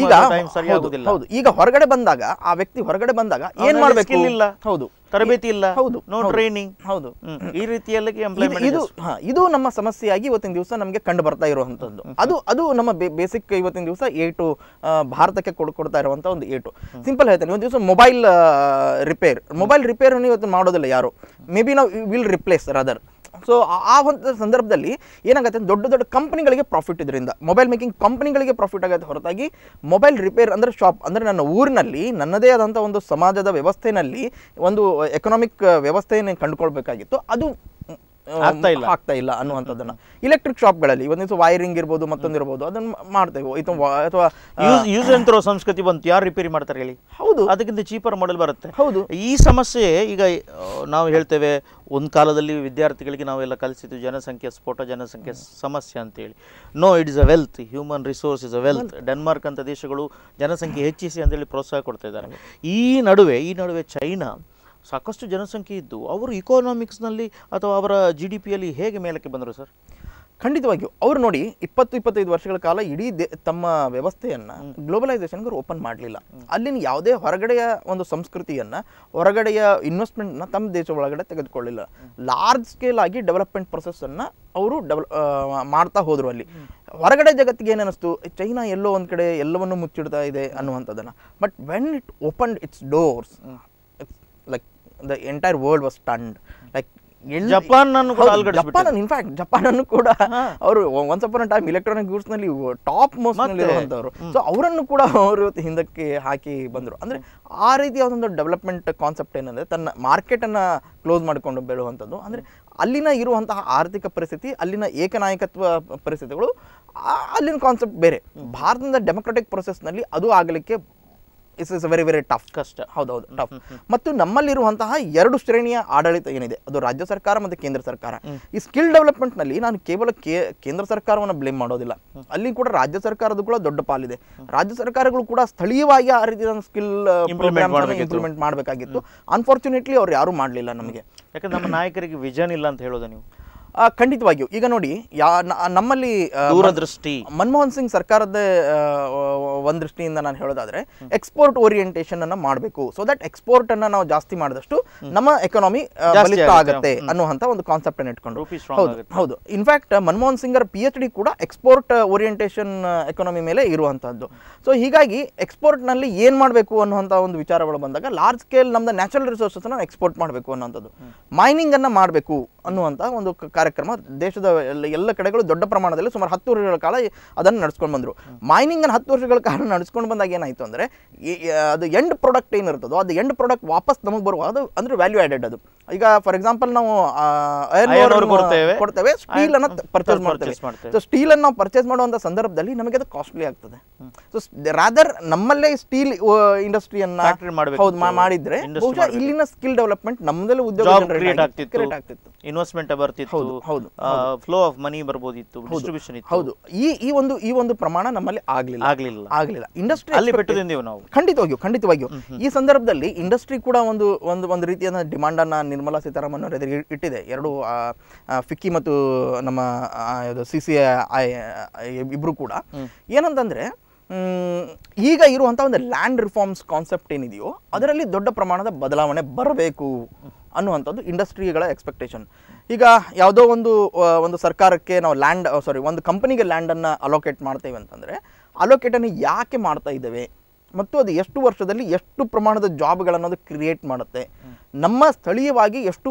ಹೌದು, ಈಗ ಹೊರಗಡೆ ಬಂದಾಗ ಆ ವ್ಯಕ್ತಿ ಹೊರಗಡೆ ಬಂದಾಗ ಏನ್ ಮಾಡ್ಬೇಕು, ಹೌದು, ತರಬೇತಿ ಇಲ್ಲ, ಹೌದು, ನೋ ಟ್ರೈನಿಂಗ್, ಹೌದು, ಈ ರೀತಿಯಲ್ಲಿ ಇದು ನಮ್ಮ ಸಮಸ್ಯೆಯಾಗಿ ಇವತ್ತಿನ ದಿವಸ ನಮಗೆ ಕಂಡು ಬರ್ತಾ ಇರುವಂತದ್ದು. ಅದು ನಮ್ಮ ಬೇಸಿಕ್ ಇವತ್ತಿನ ದಿವಸ ಏಟು ಭಾರತಕ್ಕೆ ಕೊಡ್ತಾ ಇರುವಂತ ಒಂದು ಏಟು. ಸಿಂಪಲ್ ಹೇಳ್ತೇನೆ, ಇವತ್ತು ದಿವಸ ಮೊಬೈಲ್ ರಿಪೇರ್ ಇವತ್ತು ಮಾಡೋದಿಲ್ಲ ಯಾರು. ಮೇ ಬಿ ನಾವು ವಿಲ್ ರಿಪ್ಲೇಸ್ ರದರ್. ಸೊ ಆ ಒಂದು ಸಂದರ್ಭದಲ್ಲಿ ಏನಾಗುತ್ತೆ, ದೊಡ್ಡ ದೊಡ್ಡ ಕಂಪನಿಗಳಿಗೆ ಪ್ರಾಫಿಟ್, ಇದರಿಂದ ಮೊಬೈಲ್ ಮೇಕಿಂಗ್ ಕಂಪನಿಗಳಿಗೆ ಪ್ರಾಫಿಟ್ ಆಗುತ್ತೆ ಹೊರತಾಗಿ ಮೊಬೈಲ್ ರಿಪೇರ್ ಅಂದರೆ ಶಾಪ್ ಅಂದರೆ ನನ್ನ ಊರಿನಲ್ಲಿ ನನ್ನದೇ ಆದಂಥ ಒಂದು ಸಮಾಜದ ವ್ಯವಸ್ಥೆಯಲ್ಲಿ ಒಂದು ಎಕನಾಮಿಕ್ ವ್ಯವಸ್ಥೆಯನ್ನು ಕಂಡುಕೊಳ್ಬೇಕಾಗಿತ್ತು, ಅದು ಆಗ್ತಾ ಇಲ್ಲ ಅನ್ನುವಂಥದ್ದನ್ನ. ಇಲೆಕ್ಟ್ರಿಕ್ ಶಾಪ್ಗಳಲ್ಲಿ ಒಂದು ದಿವಸ ವೈರಿಂಗ್ ಇರ್ಬೋದು, ಮತ್ತೊಂದಿರ್ಬೋದು, ಅದನ್ನು ಮಾಡ್ತೇವೆ. ಅಥವಾ ಯೂಸ್ ಅಂಡ್ ಥ್ರೋ ಸಂಸ್ಕೃತಿ ಬಂತು, ಯಾರು ರಿಪೇರಿ ಮಾಡ್ತಾರೆ ಹೇಳಿ? ಹೌದು, ಅದಕ್ಕಿಂತ ಚೀಪರ್ ಮಾಡೆಲ್ ಬರುತ್ತೆ. ಹೌದು, ಈ ಸಮಸ್ಯೆ ಈಗ ನಾವು ಹೇಳ್ತೇವೆ, ಒಂದು ಕಾಲದಲ್ಲಿ ವಿದ್ಯಾರ್ಥಿಗಳಿಗೆ ನಾವೆಲ್ಲ ಕಲಿಸಿದ್ದು ಜನಸಂಖ್ಯೆ ಸ್ಫೋಟ, ಜನಸಂಖ್ಯೆ ಸಮಸ್ಯೆ ಅಂತೇಳಿ. No, it is a wealth, human resource is a wealth. Denmark ಅಂತ ದೇಶಗಳು ಜನಸಂಖ್ಯೆ ಹೆಚ್ಚಿಸಿ ಅಂತೇಳಿ ಪ್ರೋತ್ಸಾಹ ಕೊಡ್ತಾ ಇದ್ದಾರೆ. ಈ ನಡುವೆ ಚೈನಾ ಸಾಕಷ್ಟು ಜನಸಂಖ್ಯೆ ಇದ್ದು ಅವರು ಇಕೋನಾಮಿಕ್ಸ್ನಲ್ಲಿ ಅಥವಾ ಅವರ GDPಯಲ್ಲಿ ಹೇಗೆ ಮೇಲಕ್ಕೆ ಬಂದರು ಸರ್? ಖಂಡಿತವಾಗಿಯೂ ಅವರು ನೋಡಿ 20-25 ವರ್ಷಗಳ ಕಾಲ ಇಡೀ ತಮ್ಮ ವ್ಯವಸ್ಥೆಯನ್ನು ಗ್ಲೋಬಲೈಸೇಷನ್ಗೆ ಓಪನ್ ಮಾಡಲಿಲ್ಲ. ಅಲ್ಲಿನ ಯಾವುದೇ ಹೊರಗಡೆಯ ಒಂದು ಸಂಸ್ಕೃತಿಯನ್ನು, ಹೊರಗಡೆಯ ಇನ್ವೆಸ್ಟ್ಮೆಂಟ್ನ ತಮ್ಮ ದೇಶ ಒಳಗಡೆ ತೆಗೆದುಕೊಳ್ಳಿಲ್ಲ. ಲಾರ್ಜ್ ಸ್ಕೇಲ್ ಆಗಿ ಡೆವಲಪ್ಮೆಂಟ್ ಪ್ರೊಸೆಸ್ಸನ್ನು ಅವರು ಮಾಡ್ತಾ ಹೋದರು. ಅಲ್ಲಿ ಹೊರಗಡೆ ಜಗತ್ತಿಗೆ ಏನಿಸ್ತು, ಚೈನಾ ಎಲ್ಲೋ ಒಂದು ಕಡೆ ಎಲ್ಲವನ್ನೂ ಮುಚ್ಚಿಡ್ತಾ ಇದೆ ಅನ್ನುವಂಥದ್ದನ್ನು. But when it opened its doors, like the entire world was stunned. Like ಜಪಾನನ್ನು ಕೂಡ ಅವರು once upon a time electronic goods ನಲ್ಲಿ ಟಾಪ್ ಮೋಸ್ಟ್ ನಲ್ಲಿ ಇರುವಂತವರು. ಸೊ ಅವರನ್ನು ಕೂಡ ಅವರು ಇವತ್ತು ಹಿಂದಕ್ಕೆ ಹಾಕಿ ಬಂದರು. ಅಂದ್ರೆ ಆ ರೀತಿಯ ಒಂದು ಡೆವಲಪ್ಮೆಂಟ್ ಕಾನ್ಸೆಪ್ಟ್ ಏನಂದ್ರೆ ತನ್ನ ಮಾರ್ಕೆಟ್ ಅನ್ನ ಕ್ಲೋಸ್ ಮಾಡಿಕೊಂಡು ಬೆಳೆಯುವಂಥದ್ದು. ಅಂದ್ರೆ ಅಲ್ಲಿನ ಇರುವಂತಹ ಆರ್ಥಿಕ ಪರಿಸ್ಥಿತಿ, ಅಲ್ಲಿನ ಏಕನಾಯಕತ್ವ ಪರಿಸ್ಥಿತಿಗಳು, ಅಲ್ಲಿನ ಕಾನ್ಸೆಪ್ಟ್ ಬೇರೆ. ಭಾರತದ ಡೆಮೊಕ್ರೆಟಿಕ್ ಪ್ರೊಸೆಸ್ ನಲ್ಲಿ ಅದು ಆಗಲಿಕ್ಕೆ ಇಟ್ಸ್ ವೆರಿ ವೆರಿ ಟಫ್, ಕಷ್ಟ. ಹೌದೌದು, ಟಫ್. ಮತ್ತು ನಮ್ಮಲ್ಲಿರುವಂತಹ 2 ಶ್ರೇಣಿಯ ಆಡಳಿತ ಏನಿದೆ, ಅದು ರಾಜ್ಯ ಸರ್ಕಾರ ಮತ್ತು ಕೇಂದ್ರ ಸರ್ಕಾರ. ಈ ಸ್ಕಿಲ್ ಡೆವಲಪ್ಮೆಂಟ್ ನಲ್ಲಿ ನಾನು ಕೇವಲ ಕೇಂದ್ರ ಸರ್ಕಾರವನ್ನು ಬ್ಲೇಮ್ ಮಾಡೋದಿಲ್ಲ, ಅಲ್ಲಿ ಕೂಡ ರಾಜ್ಯ ಸರ್ಕಾರದ ಕೂಡ ದೊಡ್ಡ ಪಾಲಿದೆ. ರಾಜ್ಯ ಸರ್ಕಾರಗಳು ಕೂಡ ಸ್ಥಳೀಯವಾಗಿ ಆ ರೀತಿಯ ಸ್ಕಿಲ್ ಇಂಪ್ಲಿಮೆಂಟ್ ಮಾಡಬೇಕಾಗಿತ್ತು. ಅನ್ಫಾರ್ಚುನೇಟ್ಲಿ ಅವ್ರು ಯಾರು ಮಾಡಲಿಲ್ಲ ನಮಗೆ. ಯಾಕಂದ್ರೆ ನಮ್ಮ ನಾಯಕರಿಗೆ ವಿಷನ್ ಇಲ್ಲ ಅಂತ ಹೇಳೋದು ನೀವು? ಖಂಡಿತವಾಗಿಯೂ. ಈಗ ನೋಡಿ, ನಮ್ಮಲ್ಲಿ ದೂರದೃಷ್ಟಿ, ಮನಮೋಹನ್ ಸಿಂಗ್ ಸರ್ಕಾರದ ಒಂದು ದೃಷ್ಟಿಯಿಂದ ನಾನು ಹೇಳೋದಾದ್ರೆ ಎಕ್ಸ್ಪೋರ್ಟ್ ಓರಿಯೆಂಟೇಷನ್ ಅನ್ನ ಮಾಡಬೇಕು. ಸೊ ದಟ್ ಎಕ್ಸ್ಪೋರ್ಟ್ ಅನ್ನ ನಾವು ಜಾಸ್ತಿ ಮಾಡಿದಷ್ಟು ನಮ್ಮ ಎಕಾನಮಿ ಬಲಿಷ್ಠ ಆಗುತ್ತೆ ಅನ್ನುವಂತ ಒಂದು ಕಾನ್ಸೆಪ್ಟ್ ಅನ್ನು ಇಟ್ಕೊಂಡು. ಹೌದು, ಇನ್ಫ್ಯಾಕ್ಟ್ ಮನಮೋಹನ್ ಸಿಂಗರ್ PhD ಕೂಡ ಎಕ್ಸ್ಪೋರ್ಟ್ ಓರಿಯೆಂಟೇಷನ್ ಎಕಾನಮಿ ಮೇಲೆ ಇರುವಂತಹದ್ದು. ಸೊ ಹೀಗಾಗಿ ಎಕ್ಸ್ಪೋರ್ಟ್ ನಲ್ಲಿ ಏನ್ ಮಾಡಬೇಕು ಅನ್ನುವಂತ ಒಂದು ವಿಚಾರಗಳು ಬಂದಾಗ ಲಾರ್ಜ್ ಸ್ಕೇಲ್ ನಮ್ದು ನ್ಯಾಚುರಲ್ ರಿಸೋರ್ಸಸ್ ಅನ್ನ ಎಕ್ಸ್ಪೋರ್ಟ್ ಮಾಡಬೇಕು ಅನ್ನುವಂಥದ್ದು, ಮೈನಿಂಗ್ ಅನ್ನ ಮಾಡಬೇಕು ಅನ್ನುವಂತ ಒಂದು ಕಾರ್ಯಕ್ರಮ ದೇಶದ ಎಲ್ಲ ಕಡೆಗಳು ದೊಡ್ಡ ಪ್ರಮಾಣದಲ್ಲಿ ಸುಮಾರು 10 ವರ್ಷಗಳ ಕಾಲ ಅದನ್ನು ನಡೆಸ್ಕೊಂಡು ಬಂದರು. ಮೈನಿಂಗ್ ಅನ್ನು 10 ವರ್ಷಗಳ ಕಾಲ ನಡೆಸ್ಕೊಂಡು ಬಂದಾಗ ಏನಾಯಿತು ಅಂದರೆ, ಅದು ಎಂಡ್ ಪ್ರಾಡಕ್ಟ್ ಏನಿರ್ತದೋ ಅದು ಎಂಡ್ ಪ್ರಾಡಕ್ಟ್ ವಾಪಸ್ ನಮಗೆ ಬರುವ, ಅದು ಅಂದರೆ ವ್ಯಾಲ್ಯೂ ಆ್ಯಡೆಡ್. ಅದು ಈಗ ಫಾರ್ ಎಕ್ಸಾಂಪಲ್ ನಾವು ಕೊಡ್ತೇವೆ, ಸ್ಟೀಲ್ ಅನ್ನು ಪರ್ಚೇಸ್ ಮಾಡ್ತೇವೆ. ಸೊ ಸ್ಟೀಲ್ ಅನ್ನು ನಾವು ಪರ್ಚೇಸ್ ಮಾಡುವಂಥ ಸಂದರ್ಭದಲ್ಲಿ ನಮಗೆ ಅದು ಕಾಸ್ಟ್ಲಿ ಆಗ್ತದೆ. ಸೊ ರಾದರ್ ನಮ್ಮಲ್ಲೇ ಸ್ಟೀಲ್ ಇಂಡಸ್ಟ್ರಿಯನ್ನ ಮಾಡಿದ್ರೆ ಬಹುಶಃ ಇಲ್ಲಿನ ಸ್ಕಿಲ್ ಡೆವಲಪ್ಮೆಂಟ್ ನಮ್ಮದಲ್ಲೇ ಉದ್ಯೋಗ ಕ್ರಿಯೇಟ್ ಆಗ್ತಿತ್ತು, ಇನ್ವೆಸ್ಟ್ಮೆಂಟ್ ಬರ್ತಿತ್ತು, ಫ್ಲೋ ಆಫ್ ಮನಿ ಬರ್ಬೋದಿತ್ತು, ಡಿಸ್ಟ್ರಿಬ್ಯೂಷನ್ ಇತ್ತು. ಹೌದು, ಈ ಒಂದು ಪ್ರಮಾಣ ನಮ್ಮಲ್ಲಿ ಆಗಲಿಲ್ಲ. ಇಂಡಸ್ಟ್ರಿ ಅಲ್ಲಿ ಬಿಟ್ಟಿದ್ದೇವೆ ನಾವು. ಖಂಡಿತವಾಗಿಯೂ ಈ ಸಂದರ್ಭದಲ್ಲಿ ಇಂಡಸ್ಟ್ರಿ ಕೂಡ ಒಂದು ರೀತಿಯ ಡಿಮಾಂಡ್ ಅನ್ನ ನಿರ್ಮಲಾ ಸೀತಾರಾಮನ್ ಅವರು ಎದುರಿಗೆ ಇಟ್ಟಿದೆ. ಎರಡು ಫಿಕ್ಕಿ ಮತ್ತು ನಮ್ಮ CCI ಇಬ್ರು ಕೂಡ ಏನಂತಂದ್ರೆ, ಈಗ ಇರುವಂತಹ ಒಂದು ಲ್ಯಾಂಡ್ ರಿಫಾರ್ಮ್ಸ್ ಕಾನ್ಸೆಪ್ಟ್ ಏನಿದೆಯೋ ಅದರಲ್ಲಿ ದೊಡ್ಡ ಪ್ರಮಾಣದ ಬದಲಾವಣೆ ಬರಬೇಕು ಅನ್ನುವಂಥದ್ದು ಇಂಡಸ್ಟ್ರಿಗಳ ಎಕ್ಸ್ಪೆಕ್ಟೇಷನ್. ಈಗ ಯಾವುದೋ ಒಂದು ಸರ್ಕಾರಕ್ಕೆ ನಾವು ಒಂದು ಕಂಪನಿಗೆ ಲ್ಯಾಂಡನ್ನು ಅಲೋಕೇಟ್ ಮಾಡ್ತೇವೆ ಅಂತಂದರೆ, ಅಲೋಕೇಟನ್ನು ಯಾಕೆ ಮಾಡ್ತಾ ಇದ್ದೇವೆ ಮತ್ತು ಅದು ಎಷ್ಟು ವರ್ಷದಲ್ಲಿ ಎಷ್ಟು ಪ್ರಮಾಣದ ಜಾಬ್ಗಳನ್ನು ಅದು ಕ್ರಿಯೇಟ್ ಮಾಡುತ್ತೆ, ನಮ್ಮ ಸ್ಥಳೀಯವಾಗಿ ಎಷ್ಟು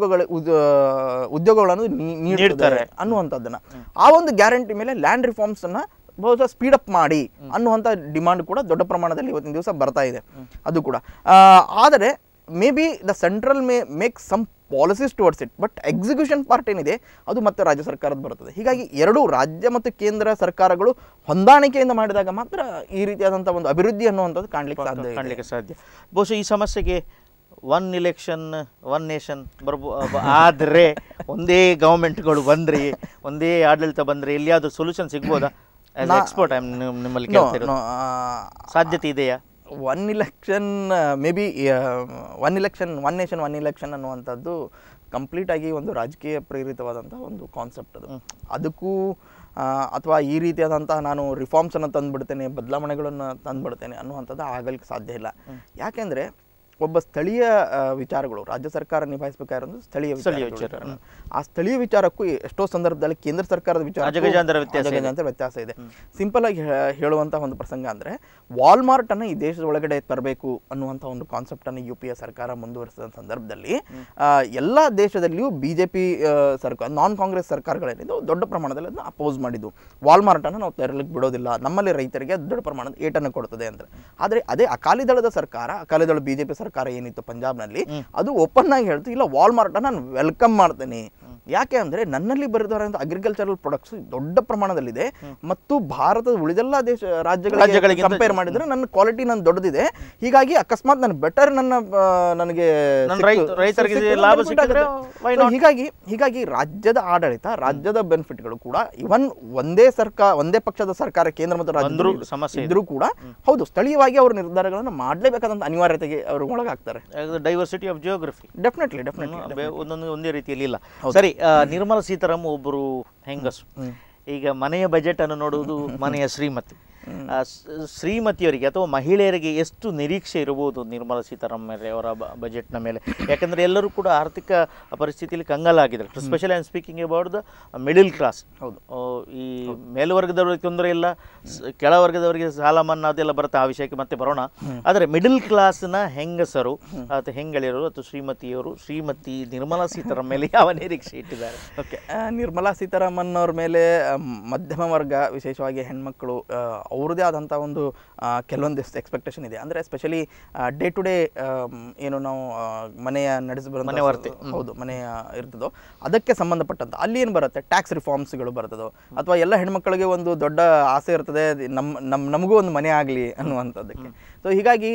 ಉದ್ಯೋಗಗಳನ್ನು ನೀಡ್ತಾರೆ ಅನ್ನುವಂಥದ್ದನ್ನು, ಆ ಒಂದು ಗ್ಯಾರಂಟಿ ಮೇಲೆ ಲ್ಯಾಂಡ್ ರಿಫಾರ್ಮ್ಸನ್ನು ಬಹುಶಃ ಸ್ಪೀಡಪ್ ಮಾಡಿ ಅನ್ನುವಂಥ ಡಿಮಾಂಡ್ ಕೂಡ ದೊಡ್ಡ ಪ್ರಮಾಣದಲ್ಲಿ ಇವತ್ತಿನ ದಿವಸ ಬರ್ತಾ ಇದೆ. ಅದು ಕೂಡ ಆದರೆ maybe the central may make some policies towards it. But execution part ಏನಿದೆ ಅದು ಮತ್ತೆ ರಾಜ್ಯ ಸರ್ಕಾರದ ಬರ್ತದೆ. ಹೀಗಾಗಿ ಎರಡು ರಾಜ್ಯ ಮತ್ತು ಕೇಂದ್ರ ಸರ್ಕಾರಗಳು ಹೊಂದಾಣಿಕೆಯಿಂದ ಮಾಡಿದಾಗ ಮಾತ್ರ ಈ ರೀತಿಯಾದಂಥ ಒಂದು ಅಭಿವೃದ್ಧಿ ಅನ್ನುವಂಥದ್ದು ಕಾಣಲಿಕ್ಕೆ ಸಾಧ್ಯ. ಬಹುಶಃ ಈ ಸಮಸ್ಯೆಗೆ ಒನ್ ಇಲೆಕ್ಷನ್ ಒನ್ ನೇಷನ್ ಆದರೆ ಒಂದೇ ಗವರ್ಮೆಂಟ್ಗಳು ಬಂದರೆ, ಒಂದೇ ಆಡಳಿತ ಬಂದರೆ ಎಲ್ಲಿಯಾದರೂ ಸೊಲ್ಯೂಷನ್ ಸಿಗ್ಬೋದಾ? ಆಸ್ ಎಕ್ಸ್ಪರ್ಟ್ ನಿಮ್ಮಲ್ಲಿ ಕೇಳ್ತಿರೋದು, ಸಾಧ್ಯತೆ ಇದೆಯಾ? One election maybe one election one nation one election ಅನ್ನುವಂಥದ್ದು ಕಂಪ್ಲೀಟಾಗಿ ಒಂದು ರಾಜಕೀಯ ಪ್ರೇರಿತವಾದಂಥ ಒಂದು ಕಾನ್ಸೆಪ್ಟ್ ಅದು. ಅದಕ್ಕೂ ಅಥವಾ ಈ ರೀತಿಯಾದಂತಹ ನಾನು ರಿಫಾರ್ಮ್ಸನ್ನು ತಂದುಬಿಡ್ತೇನೆ, ಬದಲಾವಣೆಗಳನ್ನು ತಂದುಬಿಡ್ತೇನೆ ಅನ್ನುವಂಥದ್ದು ಆಗಲಿಕ್ಕೆ ಸಾಧ್ಯ ಇಲ್ಲ. ಯಾಕೆಂದರೆ ಒಬ್ಬ ಸ್ಥಳೀಯ ವಿಚಾರಗಳು ರಾಜ್ಯ ಸರ್ಕಾರ ನಿಭಾಯಿಸಬೇಕಾಗಿರೋದು ಸ್ಥಳೀಯ ವಿಚಾರ. ಆ ಸ್ಥಳೀಯ ವಿಚಾರಕ್ಕೂ ಎಷ್ಟೋ ಸಂದರ್ಭದಲ್ಲಿ ಕೇಂದ್ರ ಸರ್ಕಾರದ ವಿಚಾರ ವ್ಯತ್ಯಾಸ ಇದೆ. ಸಿಂಪಲ್ ಆಗಿ ಹೇಳುವಂತಹ ಒಂದು ಪ್ರಸಂಗ ಅಂದರೆ ವಾಲ್ಮಾರ್ಟ್ ಅನ್ನು ಈ ದೇಶದ ಒಳಗಡೆ ತರಬೇಕು ಅನ್ನುವಂಥ ಒಂದು ಕಾನ್ಸೆಪ್ಟ್ ಅನ್ನು UPA ಸರ್ಕಾರ ಮುಂದುವರಿಸಿದ ಸಂದರ್ಭದಲ್ಲಿ ಎಲ್ಲ ದೇಶದಲ್ಲಿಯೂ BJP ಸರ್ಕಾರ, ನಾನ್ ಕಾಂಗ್ರೆಸ್ ಸರ್ಕಾರಗಳೇನಿದ್ದು ದೊಡ್ಡ ಪ್ರಮಾಣದಲ್ಲಿ ಅದನ್ನು ಅಪೋಸ್ ಮಾಡಿದ್ದು. ವಾಲ್ಮಾರ್ಟ್ ಅನ್ನು ನಾವು ತೆರಲಿಕ್ಕೆ ಬಿಡೋದಿಲ್ಲ, ನಮ್ಮಲ್ಲಿ ರೈತರಿಗೆ ದೊಡ್ಡ ಪ್ರಮಾಣದ ಏಟನ್ನು ಕೊಡ್ತದೆ ಅಂತ. ಆದರೆ ಅದೇ ಅಕಾಲಿ ದಳದ ಸರ್ಕಾರ, ಅಕಾಲಿ ದಳ BJP ಸರ್ಕಾರ ಏನಿತ್ತು ಪಂಜಾಬ್ನಲ್ಲಿ, ಅದು ಓಪನ್ ಆಗಿ ಹೇಳ್ತು, ಇಲ್ಲ ವಾಲ್ಮಾರ್ಟ್ ನಾನು ವೆಲ್ಕಮ್ ಮಾಡ್ತೇನೆ. ಯಾಕೆ ಅಂದರೆ ನನ್ನಲ್ಲಿ ಬರೆದವರಂಥ ಅಗ್ರಿಕಲ್ಚರಲ್ ಪ್ರಾಡಕ್ಟ್ಸ್ ದೊಡ್ಡ ಪ್ರಮಾಣದಲ್ಲಿದೆ ಮತ್ತು ಭಾರತದ ಉಳಿದೆಲ್ಲ ರಾಜ್ಯಗಳಿಗೆ ಕಂಪೇರ್ ಮಾಡಿದ್ರೆ ನನ್ನ ಕ್ವಾಲಿಟಿ ನನ್ನ ದೊಡ್ಡದಿದೆ. ಹೀಗಾಗಿ ಅಕಸ್ಮಾತ್ ನಾನು ಬೆಟರ್ ನನಗೆ ಹೀಗಾಗಿ ರಾಜ್ಯದ ಆಡಳಿತ, ರಾಜ್ಯದ ಬೆನಿಫಿಟ್ಗಳು ಕೂಡ ಇವನ್ ಒಂದೇ ಪಕ್ಷದ ಸರ್ಕಾರ ಕೇಂದ್ರ ಮತ್ತು ರಾಜ್ಯ ಇದ್ರೂ ಕೂಡ ಹೌದು ಸ್ಥಳೀಯವಾಗಿ ಅವರು ನಿರ್ಧಾರಗಳನ್ನು ಮಾಡಲೇಬೇಕಾದಂಥ ಅನಿವಾರ್ಯತೆಗೆ ಅವರು ಒಳಗಾಗ್ತಾರೆ. ಡೈವರ್ಸಿಟಿ ಆಫ್ ಜಿಯೋಗ್ರಫಿ ಡೆಫಿನೆಟ್ಲಿ ಒಂದೇ ರೀತಿಯಲ್ಲಿ ಇಲ್ಲ. ಸರಿ, ನಿರ್ಮಲಾ ಸೀತಾರಾಮನ್ ಒಬ್ಬರು ಹೆಂಗಸು. ಈಗ ಮನೆಯ ಬಜೆಟ್ ಅನ್ನು ನೋಡುವುದು ಮನೆಯ ಶ್ರೀಮತಿಯವರಿಗೆ ಅಥವಾ ಮಹಿಳೆಯರಿಗೆ ಎಷ್ಟು ನಿರೀಕ್ಷೆ ಇರಬಹುದು ನಿರ್ಮಲಾ ಸೀತಾರಾಮನ್ ಮೇಲೆ, ಅವರ ಬಜೆಟ್ನ ಮೇಲೆ? ಯಾಕಂದರೆ ಎಲ್ಲರೂ ಕೂಡ ಆರ್ಥಿಕ ಪರಿಸ್ಥಿತಿಯಲ್ಲಿ ಕಂಗಾಲಾಗಿದ್ದಾರೆ. Specially I am speaking about the middle class. ಹೌದು, ಈ ಮೇಲ್ವರ್ಗದವ್ರಿಗೆ ತೊಂದರೆ ಇಲ್ಲ, ಕೆಳವರ್ಗದವರಿಗೆ ಸಾಲ ಮನ್ನಾ ಅದೆಲ್ಲ ಬರುತ್ತೆ, ಆ ವಿಷಯಕ್ಕೆ ಮತ್ತೆ ಬರೋಣ. ಆದರೆ ಮಿಡಲ್ ಕ್ಲಾಸ್ನ ಹೆಂಗಸರು ಅಥವಾ ಹೆಂಗಳಿಯರು ಅಥವಾ ಶ್ರೀಮತಿ ನಿರ್ಮಲಾ ಸೀತಾರಾಮನ್ ಮೇಲೆ ಯಾವ ನಿರೀಕ್ಷೆ ಇಟ್ಟಿದ್ದಾರೆ? ಓಕೆ, ನಿರ್ಮಲಾ ಸೀತಾರಾಮನ್ ಅವ್ರ ಮೇಲೆ ಮಧ್ಯಮ ವರ್ಗ, ವಿಶೇಷವಾಗಿ ಹೆಣ್ಮಕ್ಳು, ಅವ್ರದ್ದೇ ಆದಂಥ ಒಂದು ಕೆಲವೊಂದಿಷ್ಟು ಎಕ್ಸ್ಪೆಕ್ಟೇಷನ್ ಇದೆ. ಅಂದರೆ ಎಸ್ಪೆಷಲಿ ಡೇ ಟು ಡೇ ಏನು ನಾವು ಮನೆಯ ಹೌದು ಮನೆಯ ಇರ್ತದೋ ಅದಕ್ಕೆ ಸಂಬಂಧಪಟ್ಟಂಥ ಅಲ್ಲಿ ಏನು ಬರುತ್ತೆ, ಟ್ಯಾಕ್ಸ್ ರಿಫಾರ್ಮ್ಸ್ಗಳು ಬರ್ತದೋ, ಅಥವಾ ಎಲ್ಲ ಹೆಣ್ಮಕ್ಳಿಗೆ ಒಂದು ದೊಡ್ಡ ಆಸೆ ಇರ್ತದೆ ನಮಗೂ ಒಂದು ಮನೆ ಆಗಲಿ ಅನ್ನುವಂಥದ್ದಕ್ಕೆ. ಸೊ ಹೀಗಾಗಿ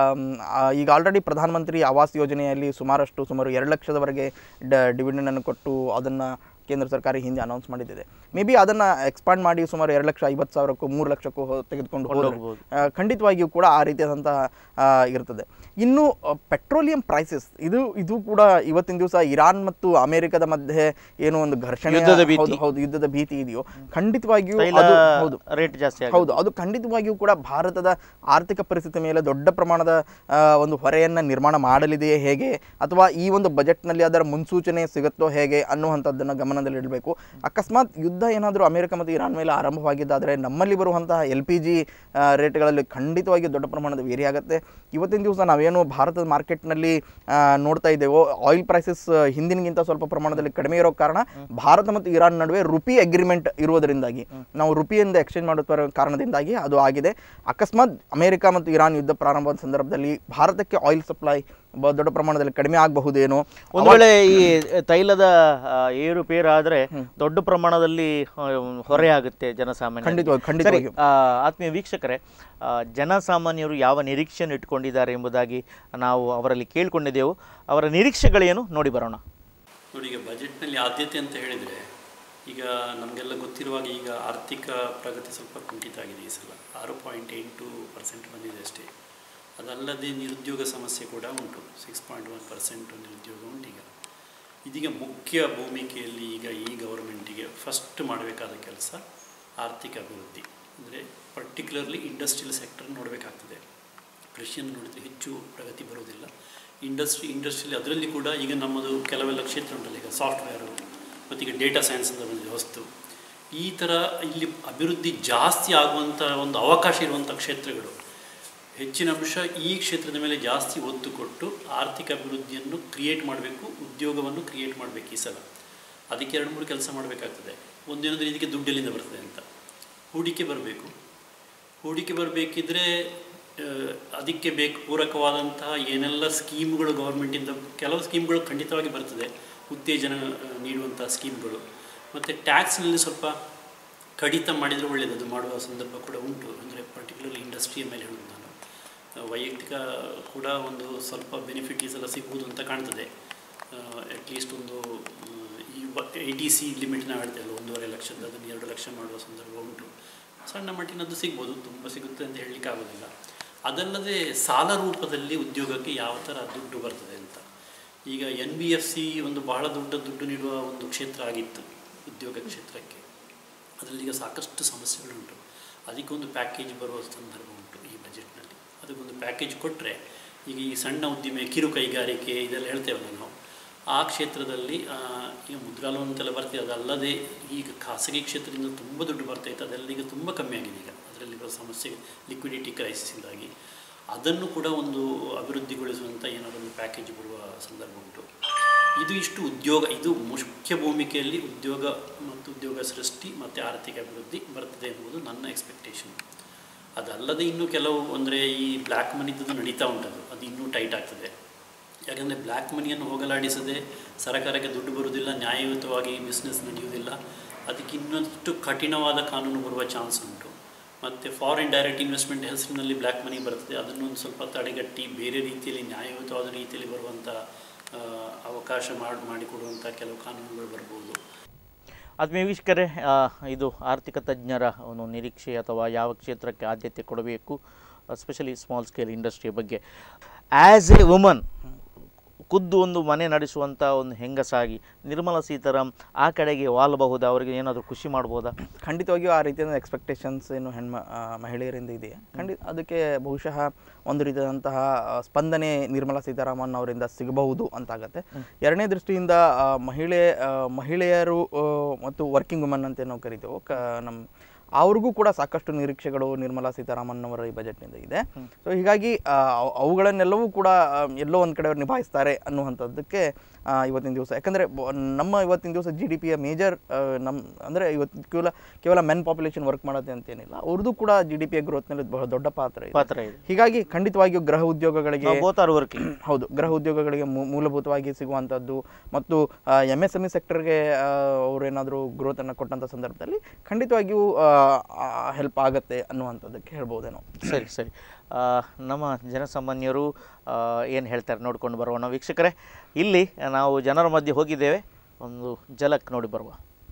ಈಗ ಆಲ್ರೆಡಿ ಪ್ರಧಾನಮಂತ್ರಿ ಆವಾಸ್ ಯೋಜನೆಯಲ್ಲಿ ಸುಮಾರು 2 ಲಕ್ಷದವರೆಗೆ ಡಿವಿಡೆಂಡನ್ನು ಕೊಟ್ಟು ಅದನ್ನು ಕೇಂದ್ರ ಸರ್ಕಾರ ಹಿಂದೆ ಅನೌನ್ಸ್ ಮಾಡಿದ್ದಿದೆ. ಮೇ ಬಿ ಅದನ್ನು ಎಕ್ಸ್ಪಾಂಡ್ ಮಾಡಿ ಸುಮಾರು 2,50,000ಕ್ಕೂ 3,00,000ಕ್ಕೂ ತೆಗೆದುಕೊಂಡು ಹೋಗಬಹುದು. ಖಂಡಿತವಾಗಿಯೂ ಕೂಡ ಆ ರೀತಿಯಾದಂಥ ಇರ್ತದೆ. ಇನ್ನು ಪೆಟ್ರೋಲಿಯಂ ಪ್ರೈಸಸ್ ಇದು ಕೂಡ ಇವತ್ತಿನ ದಿವಸ ಇರಾನ್ ಮತ್ತು ಅಮೆರಿಕದ ಮಧ್ಯೆ ಏನೋ ಒಂದು ಘರ್ಷಣೆ, ಯುದ್ಧದ ಭೀತಿ ಇದೆಯೋ, ಖಂಡಿತವಾಗಿಯೂ ರೇಟ್ ಜಾಸ್ತಿ ಅದು ಖಂಡಿತವಾಗಿಯೂ ಕೂಡ ಭಾರತದ ಆರ್ಥಿಕ ಪರಿಸ್ಥಿತಿ ಮೇಲೆ ದೊಡ್ಡ ಪ್ರಮಾಣದ ಒಂದು ಹೊರೆಯನ್ನು ನಿರ್ಮಾಣ ಮಾಡಲಿದೆಯೇ ಹೇಗೆ, ಅಥವಾ ಈ ಒಂದು ಬಜೆಟ್ನಲ್ಲಿ ಅದರ ಮುನ್ಸೂಚನೆ ಸಿಗುತ್ತೋ ಹೇಗೆ ಅನ್ನುವಂಥದ್ದನ್ನು ಗಮನದಲ್ಲಿಡಬೇಕು. ಅಕಸ್ಮಾತ್ ಯುದ್ಧ ಏನಾದರೂ ಅಮೆರಿಕ ಮತ್ತು ಇರಾನ್ ಮೇಲೆ ಆರಂಭವಾಗಿದ್ದಾದರೆ ನಮ್ಮಲ್ಲಿ ಬರುವಂತಹ LPG ರೇಟ್ಗಳಲ್ಲಿ ಖಂಡಿತವಾಗಿ ದೊಡ್ಡ ಪ್ರಮಾಣದ ವೇರಿ ಆಗುತ್ತೆ. ಇವತ್ತಿನ ದಿವಸ ನಾವೇನು ಭಾರತದ ಮಾರ್ಕೆಟ್ನಲ್ಲಿ ನೋಡ್ತಾ ಇದ್ದೇವೋ, ಆಯಿಲ್ ಪ್ರೈಸಸ್ ಹಿಂದಿನಗಿಂತ ಸ್ವಲ್ಪ ಪ್ರಮಾಣದಲ್ಲಿ ಕಡಿಮೆ ಇರೋ ಕಾರಣ ಭಾರತ ಮತ್ತು ಇರಾನ್ ನಡುವೆ ರುಪಿ ಅಗ್ರಿಮೆಂಟ್ ಇರುವುದರಿಂದಾಗಿ, ನಾವು ರುಪಿಯಿಂದ ಎಕ್ಸ್ಚೇಂಜ್ ಮಾಡುತ್ತಿರೋ ಕಾರಣದಿಂದಾಗಿ ಅದು ಆಗಿದೆ. ಅಕಸ್ಮಾತ್ ಅಮೆರಿಕ ಮತ್ತು ಇರಾನ್ ಯುದ್ಧ ಪ್ರಾರಂಭವಾದ ಸಂದರ್ಭದಲ್ಲಿ ಭಾರತಕ್ಕೆ ಆಯಿಲ್ ಸಪ್ಲೈ ದೊಡ್ಡ ಪ್ರಮಾಣದಲ್ಲಿ ಕಡಿಮೆ ಆಗಬಹುದೇನೋ. ಒಂದು ವೇಳೆ ಈ ತೈಲದ ಏರುಪೇರು ಆದರೆ ದೊಡ್ಡ ಪ್ರಮಾಣದಲ್ಲಿ ಹೊರೆ ಆಗುತ್ತೆ ಜನಸಾಮಾನ್ಯ. ಆತ್ಮೀಯ ವೀಕ್ಷಕರೇ, ಜನಸಾಮಾನ್ಯರು ಯಾವ ನಿರೀಕ್ಷೆಯನ್ನು ಇಟ್ಕೊಂಡಿದ್ದಾರೆ ಎಂಬುದಾಗಿ ನಾವು ಅವರಲ್ಲಿ ಕೇಳಿಕೊಂಡಿದ್ದೆವು. ಅವರ ನಿರೀಕ್ಷೆಗಳೇನು ನೋಡಿ ಬರೋಣ. ನೋಡಿ, ಈಗ ಬಜೆಟ್ನಲ್ಲಿ ಆದ್ಯತೆ ಅಂತ ಹೇಳಿದರೆ, ಈಗ ನಮಗೆಲ್ಲ ಗೊತ್ತಿರುವಾಗ ಈಗ ಆರ್ಥಿಕ ಪ್ರಗತಿ ಸ್ವಲ್ಪ ಕುಂಠಿತ ಆಗಿದೆ. ಈ ಸಲ 6.82% ಬಂದಿದೆ ಅಷ್ಟೇ. ಅದಲ್ಲದೆ ನಿರುದ್ಯೋಗ ಸಮಸ್ಯೆ ಕೂಡ ಉಂಟು, 6.1% ನಿರುದ್ಯೋಗ ಉಂಟು. ಇದೀಗ ಮುಖ್ಯ ಭೂಮಿಕೆಯಲ್ಲಿ ಈಗ ಈ ಗೌರ್ಮೆಂಟಿಗೆ ಫಸ್ಟ್ ಮಾಡಬೇಕಾದ ಕೆಲಸ ಆರ್ಥಿಕ ಅಭಿವೃದ್ಧಿ. ಅಂದರೆ ಪರ್ಟಿಕ್ಯುಲರ್ಲಿ ಇಂಡಸ್ಟ್ರಿಯಲ್ ಸೆಕ್ಟರ್ ನೋಡಬೇಕಾಗ್ತದೆ. ಕೃಷಿಯನ್ನು ನೋಡಿದರೆ ಹೆಚ್ಚು ಪ್ರಗತಿ ಬರೋದಿಲ್ಲ. ಇಂಡಸ್ಟ್ರಿಯಲ್ಲಿ ಅದರಲ್ಲಿ ಕೂಡ ಈಗ ನಮ್ಮದು ಕೆಲವೆಲ್ಲ ಕ್ಷೇತ್ರ ಉಂಟಲ್ಲ, ಈಗ ಸಾಫ್ಟ್ವೇರು ಮತ್ತು ಈಗ ಡೇಟಾ ಸೈನ್ಸ್ ಅಂತ ಬಂದಿದೆ ಹೊಸ್ತು. ಈ ಥರ ಇಲ್ಲಿ ಅಭಿವೃದ್ಧಿ ಜಾಸ್ತಿ ಆಗುವಂಥ ಒಂದು ಅವಕಾಶ ಇರುವಂಥ ಕ್ಷೇತ್ರಗಳು, ಹೆಚ್ಚಿನ ಅಂಶ ಈ ಕ್ಷೇತ್ರದ ಮೇಲೆ ಜಾಸ್ತಿ ಒತ್ತು ಕೊಟ್ಟು ಆರ್ಥಿಕ ಅಭಿವೃದ್ಧಿಯನ್ನು ಕ್ರಿಯೇಟ್ ಮಾಡಬೇಕು, ಉದ್ಯೋಗವನ್ನು ಕ್ರಿಯೇಟ್ ಮಾಡಬೇಕು. ಈ ಸಲ ಅದಕ್ಕೆ 2-3 ಕೆಲಸ ಮಾಡಬೇಕಾಗ್ತದೆ. ಒಂದೇನಂದರೆ ಇದಕ್ಕೆ ದುಡ್ಡೆಲ್ಲಿಂದ ಬರ್ತದೆ ಅಂತ, ಹೂಡಿಕೆ ಬರಬೇಕು. ಹೂಡಿಕೆ ಬರಬೇಕಿದ್ರೆ ಅದಕ್ಕೆ ಪೂರಕವಾದಂತಹ ಏನೆಲ್ಲ ಸ್ಕೀಮ್ಗಳು ಗೌರ್ಮೆಂಟಿಂದ, ಕೆಲವು ಸ್ಕೀಮ್ಗಳು ಖಂಡಿತವಾಗಿ ಬರ್ತದೆ, ಉತ್ತೇಜನ ನೀಡುವಂಥ ಸ್ಕೀಮ್ಗಳು. ಮತ್ತು ಟ್ಯಾಕ್ಸ್ನಲ್ಲಿ ಸ್ವಲ್ಪ ಕಡಿತ ಮಾಡಿದರೆ ಒಳ್ಳೆಯದು, ಅದು ಮಾಡುವ ಸಂದರ್ಭ ಕೂಡ ಉಂಟು. ಅಂದರೆ ಪರ್ಟಿಕ್ಯುಲರ್ಲಿ ಇಂಡಸ್ಟ್ರಿಯ ಮೇಲೆ ಹೇಳೋದು ನಾನು, ವೈಯಕ್ತಿಕ ಕೂಡ ಒಂದು ಸ್ವಲ್ಪ ಬೆನಿಫಿಟೀಸ್ ಎಲ್ಲ ಸಿಗ್ಬೋದು ಅಂತ ಕಾಣ್ತದೆ. ಅಟ್ಲೀಸ್ಟ್ ಒಂದು ಈ ATC ಲಿಮಿಟ್ ನಾವು ಹೇಳ್ತೇವೆ, 1.5 ಲಕ್ಷದ ಅದನ್ನು 2 ಲಕ್ಷ ಮಾಡುವ ಸಂದರ್ಭ ಉಂಟು. ಸಣ್ಣ ಮಟ್ಟಿನದ್ದು ಸಿಗ್ಬೋದು, ತುಂಬ ಸಿಗುತ್ತೆ ಅಂತ ಹೇಳಲಿಕ್ಕೆ ಆಗೋದಿಲ್ಲ. ಅದಲ್ಲದೆ ಸಾಲ ರೂಪದಲ್ಲಿ ಉದ್ಯೋಗಕ್ಕೆ ಯಾವ ಥರ ದುಡ್ಡು ಬರ್ತದೆ ಅಂತ. ಈಗ NBFC ಒಂದು ಬಹಳ ದೊಡ್ಡ ದುಡ್ಡು ನೀಡುವ ಒಂದು ಕ್ಷೇತ್ರ ಆಗಿತ್ತು ಉದ್ಯೋಗ ಕ್ಷೇತ್ರಕ್ಕೆ. ಅದರಲ್ಲಿ ಈಗ ಸಾಕಷ್ಟು ಸಮಸ್ಯೆಗಳುಂಟು. ಅದಕ್ಕೊಂದು ಪ್ಯಾಕೇಜ್ ಬರುವ ಸಂದರ್ಭ ಉಂಟು ಈ ಬಜೆಟ್ನಲ್ಲಿ. ಅದಕ್ಕೊಂದು ಪ್ಯಾಕೇಜ್ ಕೊಟ್ಟರೆ ಈಗ ಈ ಸಣ್ಣ ಉದ್ದಿಮೆ, ಕಿರು ಕೈಗಾರಿಕೆ ಇದೆಲ್ಲ ಹೇಳ್ತೇವಲ್ಲ ನಾವು, ಆ ಕ್ಷೇತ್ರದಲ್ಲಿ ಈಗ ಮುದ್ರಾ ಲೋನ್ ಅಂತೆಲ್ಲ ಬರ್ತಿದೆ. ಅದಲ್ಲದೆ ಈಗ ಖಾಸಗಿ ಕ್ಷೇತ್ರದಿಂದ ತುಂಬ ದುಡ್ಡು ಬರ್ತಾಯಿತ್ತು, ಅದೆಲ್ಲ ಈಗ ತುಂಬ ಕಮ್ಮಿ ಆಗಿದೆ. ಈಗ ಅದರಲ್ಲಿ ಬರೋ ಸಮಸ್ಯೆ ಲಿಕ್ವಿಡಿಟಿ ಕ್ರೈಸಿಸಿಂದಾಗಿ ಅದನ್ನು ಕೂಡ ಒಂದು ಅಭಿವೃದ್ಧಿಗೊಳಿಸುವಂಥ ಏನಾದರೂ ಒಂದು ಪ್ಯಾಕೇಜ್ ಬರುವ ಸಂದರ್ಭ ಉಂಟು. ಇಷ್ಟು ಉದ್ಯೋಗ, ಇದು ಮುಖ್ಯ ಭೂಮಿಕೆಯಲ್ಲಿ ಉದ್ಯೋಗ ಮತ್ತು ಉದ್ಯೋಗ ಸೃಷ್ಟಿ ಮತ್ತು ಆರ್ಥಿಕ ಅಭಿವೃದ್ಧಿ ಬರ್ತದೆ ಎಂಬುದು ನನ್ನ ಎಕ್ಸ್ಪೆಕ್ಟೇಷನ್. ಅದಲ್ಲದೆ ಇನ್ನೂ ಕೆಲವು ಅಂದರೆ ಈ ಬ್ಲ್ಯಾಕ್ ಮನಿದ್ದು ನಡೀತಾ ಉಂಟದು, ಅದು ಇನ್ನೂ ಟೈಟ್ ಆಗ್ತದೆ. ಯಾಕಂದರೆ ಬ್ಲ್ಯಾಕ್ ಮನಿಯನ್ನು ಹೋಗಲಾಡಿಸದೆ ಸರ್ಕಾರಕ್ಕೆ ದುಡ್ಡು ಬರುವುದಿಲ್ಲ, ನ್ಯಾಯಯುತವಾಗಿ ಬಿಸ್ನೆಸ್ ನಡೆಯುವುದಿಲ್ಲ. ಅದಕ್ಕೆ ಇನ್ನಷ್ಟು ಕಠಿಣವಾದ ಕಾನೂನು ಬರುವ ಚಾನ್ಸ್ ಉಂಟು. ಮತ್ತು ಫಾರಿನ್ ಡೈರೆಕ್ಟ್ ಇನ್ವೆಸ್ಟ್ಮೆಂಟ್ ಹೆಸರಿನಲ್ಲಿ ಬ್ಲ್ಯಾಕ್ ಮನಿ ಬರ್ತದೆ, ಅದನ್ನು ಒಂದು ಸ್ವಲ್ಪ ತಡೆಗಟ್ಟಿ ಬೇರೆ ರೀತಿಯಲ್ಲಿ ನ್ಯಾಯಯುತವಾದ ರೀತಿಯಲ್ಲಿ ಬರುವಂಥ ಅವಕಾಶ ಮಾಡಿಕೊಡುವಂಥ ಕೆಲವು ಕಾನೂನುಗಳು ಬರ್ಬೋದು. ಆತ್ಮೀಯ ವೀಕ್ಷಕರೇ, ಇದು ಆರ್ಥಿಕ ತಜ್ಞರ ಒಂದು ನಿರೀಕ್ಷೆ ಅಥವಾ ಯಾವ ಕ್ಷೇತ್ರಕ್ಕೆ ಆದ್ಯತೆ ಕೊಡಬೇಕು, ಎಸ್ಪೆಷಲಿ ಸ್ಮಾಲ್ ಸ್ಕೇಲ್ ಇಂಡಸ್ಟ್ರಿಯ ಬಗ್ಗೆ. ಆ್ಯಸ್ ಎ ವುಮನ್, ಖುದ್ದು ಒಂದು ಮನೆ ನಡೆಸುವಂಥ ಒಂದು ಹೆಂಗಸಾಗಿ ನಿರ್ಮಲಾ ಸೀತಾರಾಮ್ ಆ ಕಡೆಗೆ ವಾಲಬಹುದಾ? ಅವರಿಗೆ ಏನಾದರೂ ಖುಷಿ ಮಾಡ್ಬೋದಾ? ಖಂಡಿತವಾಗಿಯೂ ಆ ರೀತಿಯ ಎಕ್ಸ್ಪೆಕ್ಟೇಷನ್ಸ್ ಏನು ಮಹಿಳೆಯರಿಂದ ಇದೆಯಾ? ಅದಕ್ಕೆ ಬಹುಶಃ ಒಂದು ರೀತಿಯಾದಂತಹ ಸ್ಪಂದನೆ ನಿರ್ಮಲಾ ಸೀತಾರಾಮನ್ ಅವರಿಂದ ಸಿಗಬಹುದು ಅಂತಾಗತ್ತೆ. ಎರಡನೇ ದೃಷ್ಟಿಯಿಂದ ಮಹಿಳೆಯರು ಮತ್ತು ವರ್ಕಿಂಗ್ ವುಮನ್ ಅಂತ ನಾವು ಕರಿತೇವೆ, ಅವ್ರಿಗೂ ಕೂಡ ಸಾಕಷ್ಟು ನಿರೀಕ್ಷೆಗಳು ನಿರ್ಮಲಾ ಸೀತಾರಾಮನ್ ಅವರ ಈ ಬಜೆಟ್ನಿಂದ ಇದೆ. ಸೊ ಹೀಗಾಗಿ ಅವುಗಳನ್ನೆಲ್ಲವೂ ಕೂಡ ಎಲ್ಲೋ ಒಂದು ಕಡೆ ನಿಭಾಯಿಸ್ತಾರೆ ಅನ್ನುವಂಥದ್ದಕ್ಕೆ ಇವತ್ತಿನ ದಿವಸ. ಯಾಕಂದರೆ ನಮ್ಮ ಇವತ್ತಿನ ದಿವಸ GDPಯ ಮೇಜರ್ ಅಂದರೆ ಇವತ್ತು ಕೇವಲ ಮೆನ್ ಪಾಪ್ಯುಲೇಷನ್ ವರ್ಕ್ ಮಾಡೋದು ಅಂತೇನಿಲ್ಲ, ಅವ್ರದ್ದು ಕೂಡ GDPಯ ಗ್ರೋತ್ನಲ್ಲಿ ಬಹಳ ದೊಡ್ಡ ಪಾತ್ರ ಇದೆ. ಹೀಗಾಗಿ ಖಂಡಿತವಾಗಿಯೂ ಗೃಹ ಉದ್ಯೋಗಗಳಿಗೆ ಹೌದು, ಗೃಹ ಉದ್ಯೋಗಗಳಿಗೆ ಮೂಲಭೂತವಾಗಿ ಸಿಗುವಂಥದ್ದು ಮತ್ತು MSME ಸೆಕ್ಟರ್ಗೆ ಅವರೇನಾದರೂ ಗ್ರೋತನ್ನು ಕೊಟ್ಟಂಥ ಸಂದರ್ಭದಲ್ಲಿ ಖಂಡಿತವಾಗಿಯೂ ಹೆಲ್ಪ್ ಆಗುತ್ತೆ ಅನ್ನುವಂಥದ್ದಕ್ಕೆ ಹೇಳ್ಬೋದೇನೋ. ಸರಿ, ನಮ್ಮ ಜನಸಾಮಾನ್ಯರು ಏನು ಹೇಳ್ತಾರೆ ನೋಡ್ಕೊಂಡು ಬರೋಣ ವೀಕ್ಷಕರೇ. ಇಲ್ಲಿ ನಾವು ಜನರ ಮಧ್ಯೆ ಹೋಗಿದ್ದೇವೆ, ಒಂದು ಝಲಕ್ ನೋಡಿ ಬರುವ.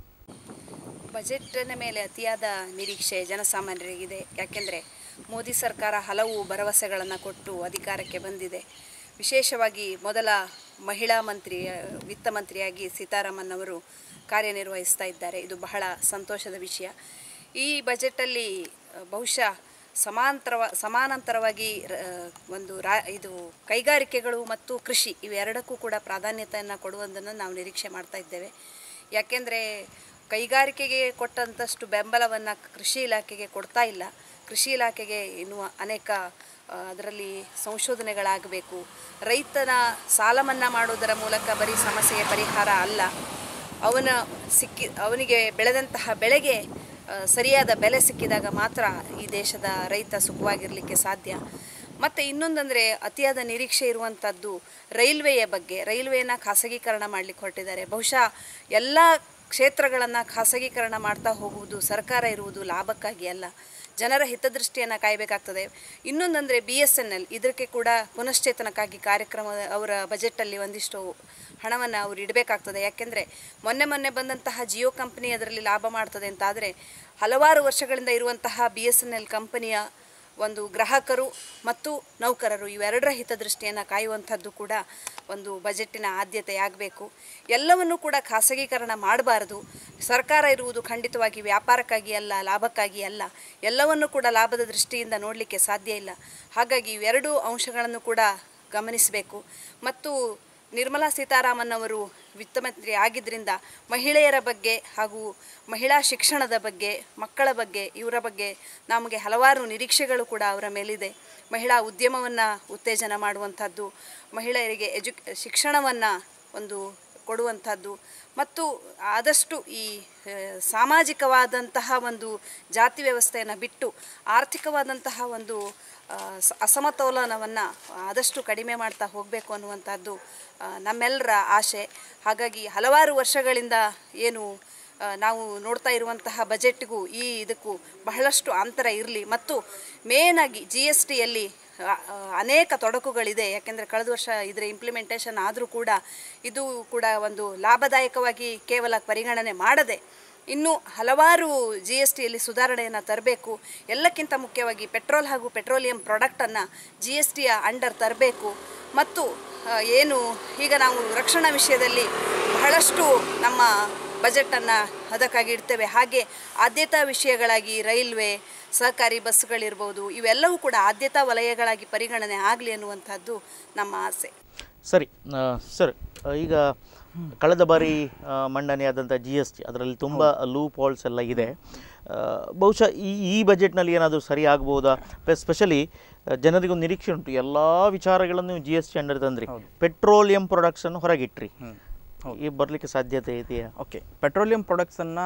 ಬಜೆಟ್ನ ಮೇಲೆ ಅತಿಯಾದ ನಿರೀಕ್ಷೆ ಜನಸಾಮಾನ್ಯರಿಗಿದೆ. ಯಾಕೆಂದರೆ ಮೋದಿ ಸರ್ಕಾರ ಹಲವು ಭರವಸೆಗಳನ್ನು ಕೊಟ್ಟು ಅಧಿಕಾರಕ್ಕೆ ಬಂದಿದೆ. ವಿಶೇಷವಾಗಿ ಮೊದಲ ಮಹಿಳಾ ವಿತ್ತ ಮಂತ್ರಿಯಾಗಿ ಸೀತಾರಾಮನ್ ಅವರು ಕಾರ್ಯನಿರ್ವಹಿಸ್ತಾ ಇದ್ದಾರೆ. ಇದು ಬಹಳ ಸಂತೋಷದ ವಿಷಯ. ಈ ಬಜೆಟಲ್ಲಿ ಬಹುಶಃ ಸಮಾನಾಂತರವಾಗಿ ಇದು ಕೈಗಾರಿಕೆಗಳು ಮತ್ತು ಕೃಷಿ ಇವೆರಡಕ್ಕೂ ಕೂಡ ಪ್ರಾಧಾನ್ಯತೆಯನ್ನು ಕೊಡುವುದನ್ನು ನಾವು ನಿರೀಕ್ಷೆ ಮಾಡ್ತಾ ಇದ್ದೇವೆ. ಯಾಕೆಂದರೆ ಕೈಗಾರಿಕೆಗೆ ಕೊಟ್ಟಂತಷ್ಟು ಬೆಂಬಲವನ್ನು ಕೃಷಿ ಇಲಾಖೆಗೆ ಕೊಡ್ತಾ ಇಲ್ಲ. ಕೃಷಿ ಇಲಾಖೆಗೆ ಇನ್ನೂ ಅನೇಕ ಅದರಲ್ಲಿ ಸಂಶೋಧನೆಗಳಾಗಬೇಕು. ರೈತನ ಸಾಲ ಮನ್ನಾ ಮಾಡುವುದರ ಮೂಲಕ ಬರೀ ಸಮಸ್ಯೆಗೆ ಪರಿಹಾರ ಅಲ್ಲ, ಅವನಿಗೆ ಬೆಳೆದಂತಹ ಬೆಳೆಗೆ ಸರಿಯಾದ ಬೆಲೆ ಸಿಕ್ಕಿದಾಗ ಮಾತ್ರ ಈ ದೇಶದ ರೈತ ಸುಖವಾಗಿರಲಿಕ್ಕೆ ಸಾಧ್ಯ. ಮತ್ತು ಇನ್ನೊಂದಂದರೆ ಅತಿಯಾದ ನಿರೀಕ್ಷೆ ಇರುವಂಥದ್ದು ರೈಲ್ವೆಯ ಬಗ್ಗೆ. ರೈಲ್ವೆಯನ್ನು ಖಾಸಗೀಕರಣ ಮಾಡಲಿಕ್ಕೆ ಹೊರಟಿದ್ದಾರೆ. ಬಹುಶಃ ಎಲ್ಲ ಕ್ಷೇತ್ರಗಳನ್ನು ಖಾಸಗೀಕರಣ ಮಾಡ್ತಾ ಹೋಗುವುದು ಸರ್ಕಾರ ಇರುವುದು ಲಾಭಕ್ಕಾಗಿ ಅಲ್ಲ, ಜನರ ಹಿತದೃಷ್ಟಿಯನ್ನು ಕಾಯಬೇಕಾಗ್ತದೆ. ಇನ್ನೊಂದಂದರೆ BSNL, ಇದಕ್ಕೆ ಕೂಡ ಪುನಶ್ಚೇತನಕ್ಕಾಗಿ ಅವರ ಬಜೆಟಲ್ಲಿ ಒಂದಿಷ್ಟು ಹಣವನ್ನು ಅವರು ಇಡಬೇಕಾಗ್ತದೆ. ಯಾಕೆಂದರೆ ಮೊನ್ನೆ ಬಂದಂತಹ ಜಿಯೋ ಕಂಪನಿ ಅದರಲ್ಲಿ ಲಾಭ ಮಾಡ್ತದೆ ಅಂತಾದರೆ ಹಲವಾರು ವರ್ಷಗಳಿಂದ ಇರುವಂತಹ BSNL ಕಂಪನಿಯ ಒಂದು ಗ್ರಾಹಕರು ಮತ್ತು ನೌಕರರು ಇವೆರಡರ ಹಿತದೃಷ್ಟಿಯನ್ನು ಕಾಯುವಂಥದ್ದು ಕೂಡ ಒಂದು ಬಜೆಟ್ಟಿನ ಆದ್ಯತೆಯಾಗಬೇಕು. ಎಲ್ಲವನ್ನೂ ಕೂಡ ಖಾಸಗೀಕರಣ ಮಾಡಬಾರದು. ಸರ್ಕಾರ ಇರುವುದು ಖಂಡಿತವಾಗಿ ವ್ಯಾಪಾರಕ್ಕಾಗಿ ಅಲ್ಲ, ಲಾಭಕ್ಕಾಗಿ ಅಲ್ಲ. ಎಲ್ಲವನ್ನೂ ಕೂಡ ಲಾಭದ ದೃಷ್ಟಿಯಿಂದ ನೋಡಲಿಕ್ಕೆ ಸಾಧ್ಯ ಇಲ್ಲ. ಹಾಗಾಗಿ ಇವೆರಡೂ ಅಂಶಗಳನ್ನು ಕೂಡ ಗಮನಿಸಬೇಕು. ಮತ್ತು ನಿರ್ಮಲಾ ಸೀತಾರಾಮನ್ ಅವರು ವಿತ್ತ ಮಂತ್ರಿ ಆಗಿದ್ದರಿಂದ ಮಹಿಳೆಯರ ಬಗ್ಗೆ ಹಾಗೂ ಮಹಿಳಾ ಶಿಕ್ಷಣದ ಬಗ್ಗೆ, ಮಕ್ಕಳ ಬಗ್ಗೆ, ಇವರ ಬಗ್ಗೆ ನಮಗೆ ಹಲವಾರು ನಿರೀಕ್ಷೆಗಳು ಕೂಡ ಅವರ ಮೇಲಿದೆ. ಮಹಿಳಾ ಉದ್ಯಮವನ್ನು ಉತ್ತೇಜನ ಮಾಡುವಂಥದ್ದು, ಮಹಿಳೆಯರಿಗೆ ಶಿಕ್ಷಣವನ್ನು ಕೊಡುವಂಥದ್ದು ಮತ್ತು ಆದಷ್ಟು ಈ ಸಾಮಾಜಿಕವಾದಂತಹ ಒಂದು ಜಾತಿ ವ್ಯವಸ್ಥೆಯನ್ನು ಬಿಟ್ಟು ಆರ್ಥಿಕವಾದಂತಹ ಒಂದು ಅಸಮತೋಲನವನ್ನು ಆದಷ್ಟು ಕಡಿಮೆ ಮಾಡ್ತಾ ಹೋಗಬೇಕು ಅನ್ನುವಂಥದ್ದು ನಮ್ಮೆಲ್ಲರ ಆಶೆ. ಹಾಗಾಗಿ ಹಲವಾರು ವರ್ಷಗಳಿಂದ ಏನು ನಾವು ನೋಡ್ತಾ ಇರುವಂತಹ ಬಜೆಟ್ಗೂ ಇದಕ್ಕೂ ಬಹಳಷ್ಟು ಅಂತರ ಇರಲಿ ಮತ್ತು ಮೇನಾಗಿ GSTಯಲ್ಲಿ ಅನೇಕ ತೊಡಕುಗಳಿದೆ. ಯಾಕೆಂದರೆ ಕಳೆದ ವರ್ಷ ಇದರ ಇಂಪ್ಲಿಮೆಂಟೇಷನ್ ಆದರೂ ಕೂಡ ಇದು ಕೂಡ ಒಂದು ಲಾಭದಾಯಕವಾಗಿ ಕೇವಲ ಪರಿಗಣನೆ ಮಾಡದೆ ಇನ್ನೂ ಹಲವಾರು GSTಯಲ್ಲಿ ಸುಧಾರಣೆಯನ್ನು ತರಬೇಕು. ಎಲ್ಲಕ್ಕಿಂತ ಮುಖ್ಯವಾಗಿ ಪೆಟ್ರೋಲ್ ಹಾಗೂ ಪೆಟ್ರೋಲಿಯಂ ಪ್ರಾಡಕ್ಟನ್ನು GSTಯ ಅಂಡರ್ ತರಬೇಕು ಮತ್ತು ಏನು ಈಗ ನಾವು ರಕ್ಷಣಾ ವಿಷಯದಲ್ಲಿ ಬಹಳಷ್ಟು ನಮ್ಮ ಬಜೆಟನ್ನು ಅದಕ್ಕಾಗಿ ಇಡ್ತೇವೆ. ಹಾಗೆ ಆದ್ಯತಾ ವಿಷಯಗಳಾಗಿ ರೈಲ್ವೆ, ಸಹಕಾರಿ ಬಸ್ಗಳಿರ್ಬೋದು, ಇವೆಲ್ಲವೂ ಕೂಡ ಆದ್ಯತಾ ವಲಯಗಳಾಗಿ ಪರಿಗಣನೆ ಆಗಲಿ ಅನ್ನುವಂಥದ್ದು ನಮ್ಮ ಆಸೆ. ಸರಿ ಸರ್, ಈಗ ಕಳೆದ ಬಾರಿ ಮಂಡನೆಯಾದಂಥ GST ಅದರಲ್ಲಿ ತುಂಬ ಲೂಪ್ ಹೋಲ್ಸ್ ಎಲ್ಲ ಇದೆ. ಬಹುಶಃ ಈ ಬಜೆಟ್ನಲ್ಲಿ ಏನಾದರೂ ಸರಿ ಆಗ್ಬೋದಾ? ಸ್ಪೆಷಲಿ ಜನರಿಗೊಂದು ನಿರೀಕ್ಷೆ ಉಂಟು, ಎಲ್ಲ ವಿಚಾರಗಳನ್ನು GST ಅಂಡರ್ ತಂದ್ರಿ, ಪೆಟ್ರೋಲಿಯಂ ಪ್ರಾಡಕ್ಟ್ಸನ್ನು ಹೊರಗಿಟ್ರಿ, ಈ ಬರಲಿಕ್ಕೆ ಸಾಧ್ಯತೆ ಇದೆಯಾ? ಓಕೆ, ಪೆಟ್ರೋಲಿಯಂ ಪ್ರಾಡಕ್ಟ್ಸನ್ನು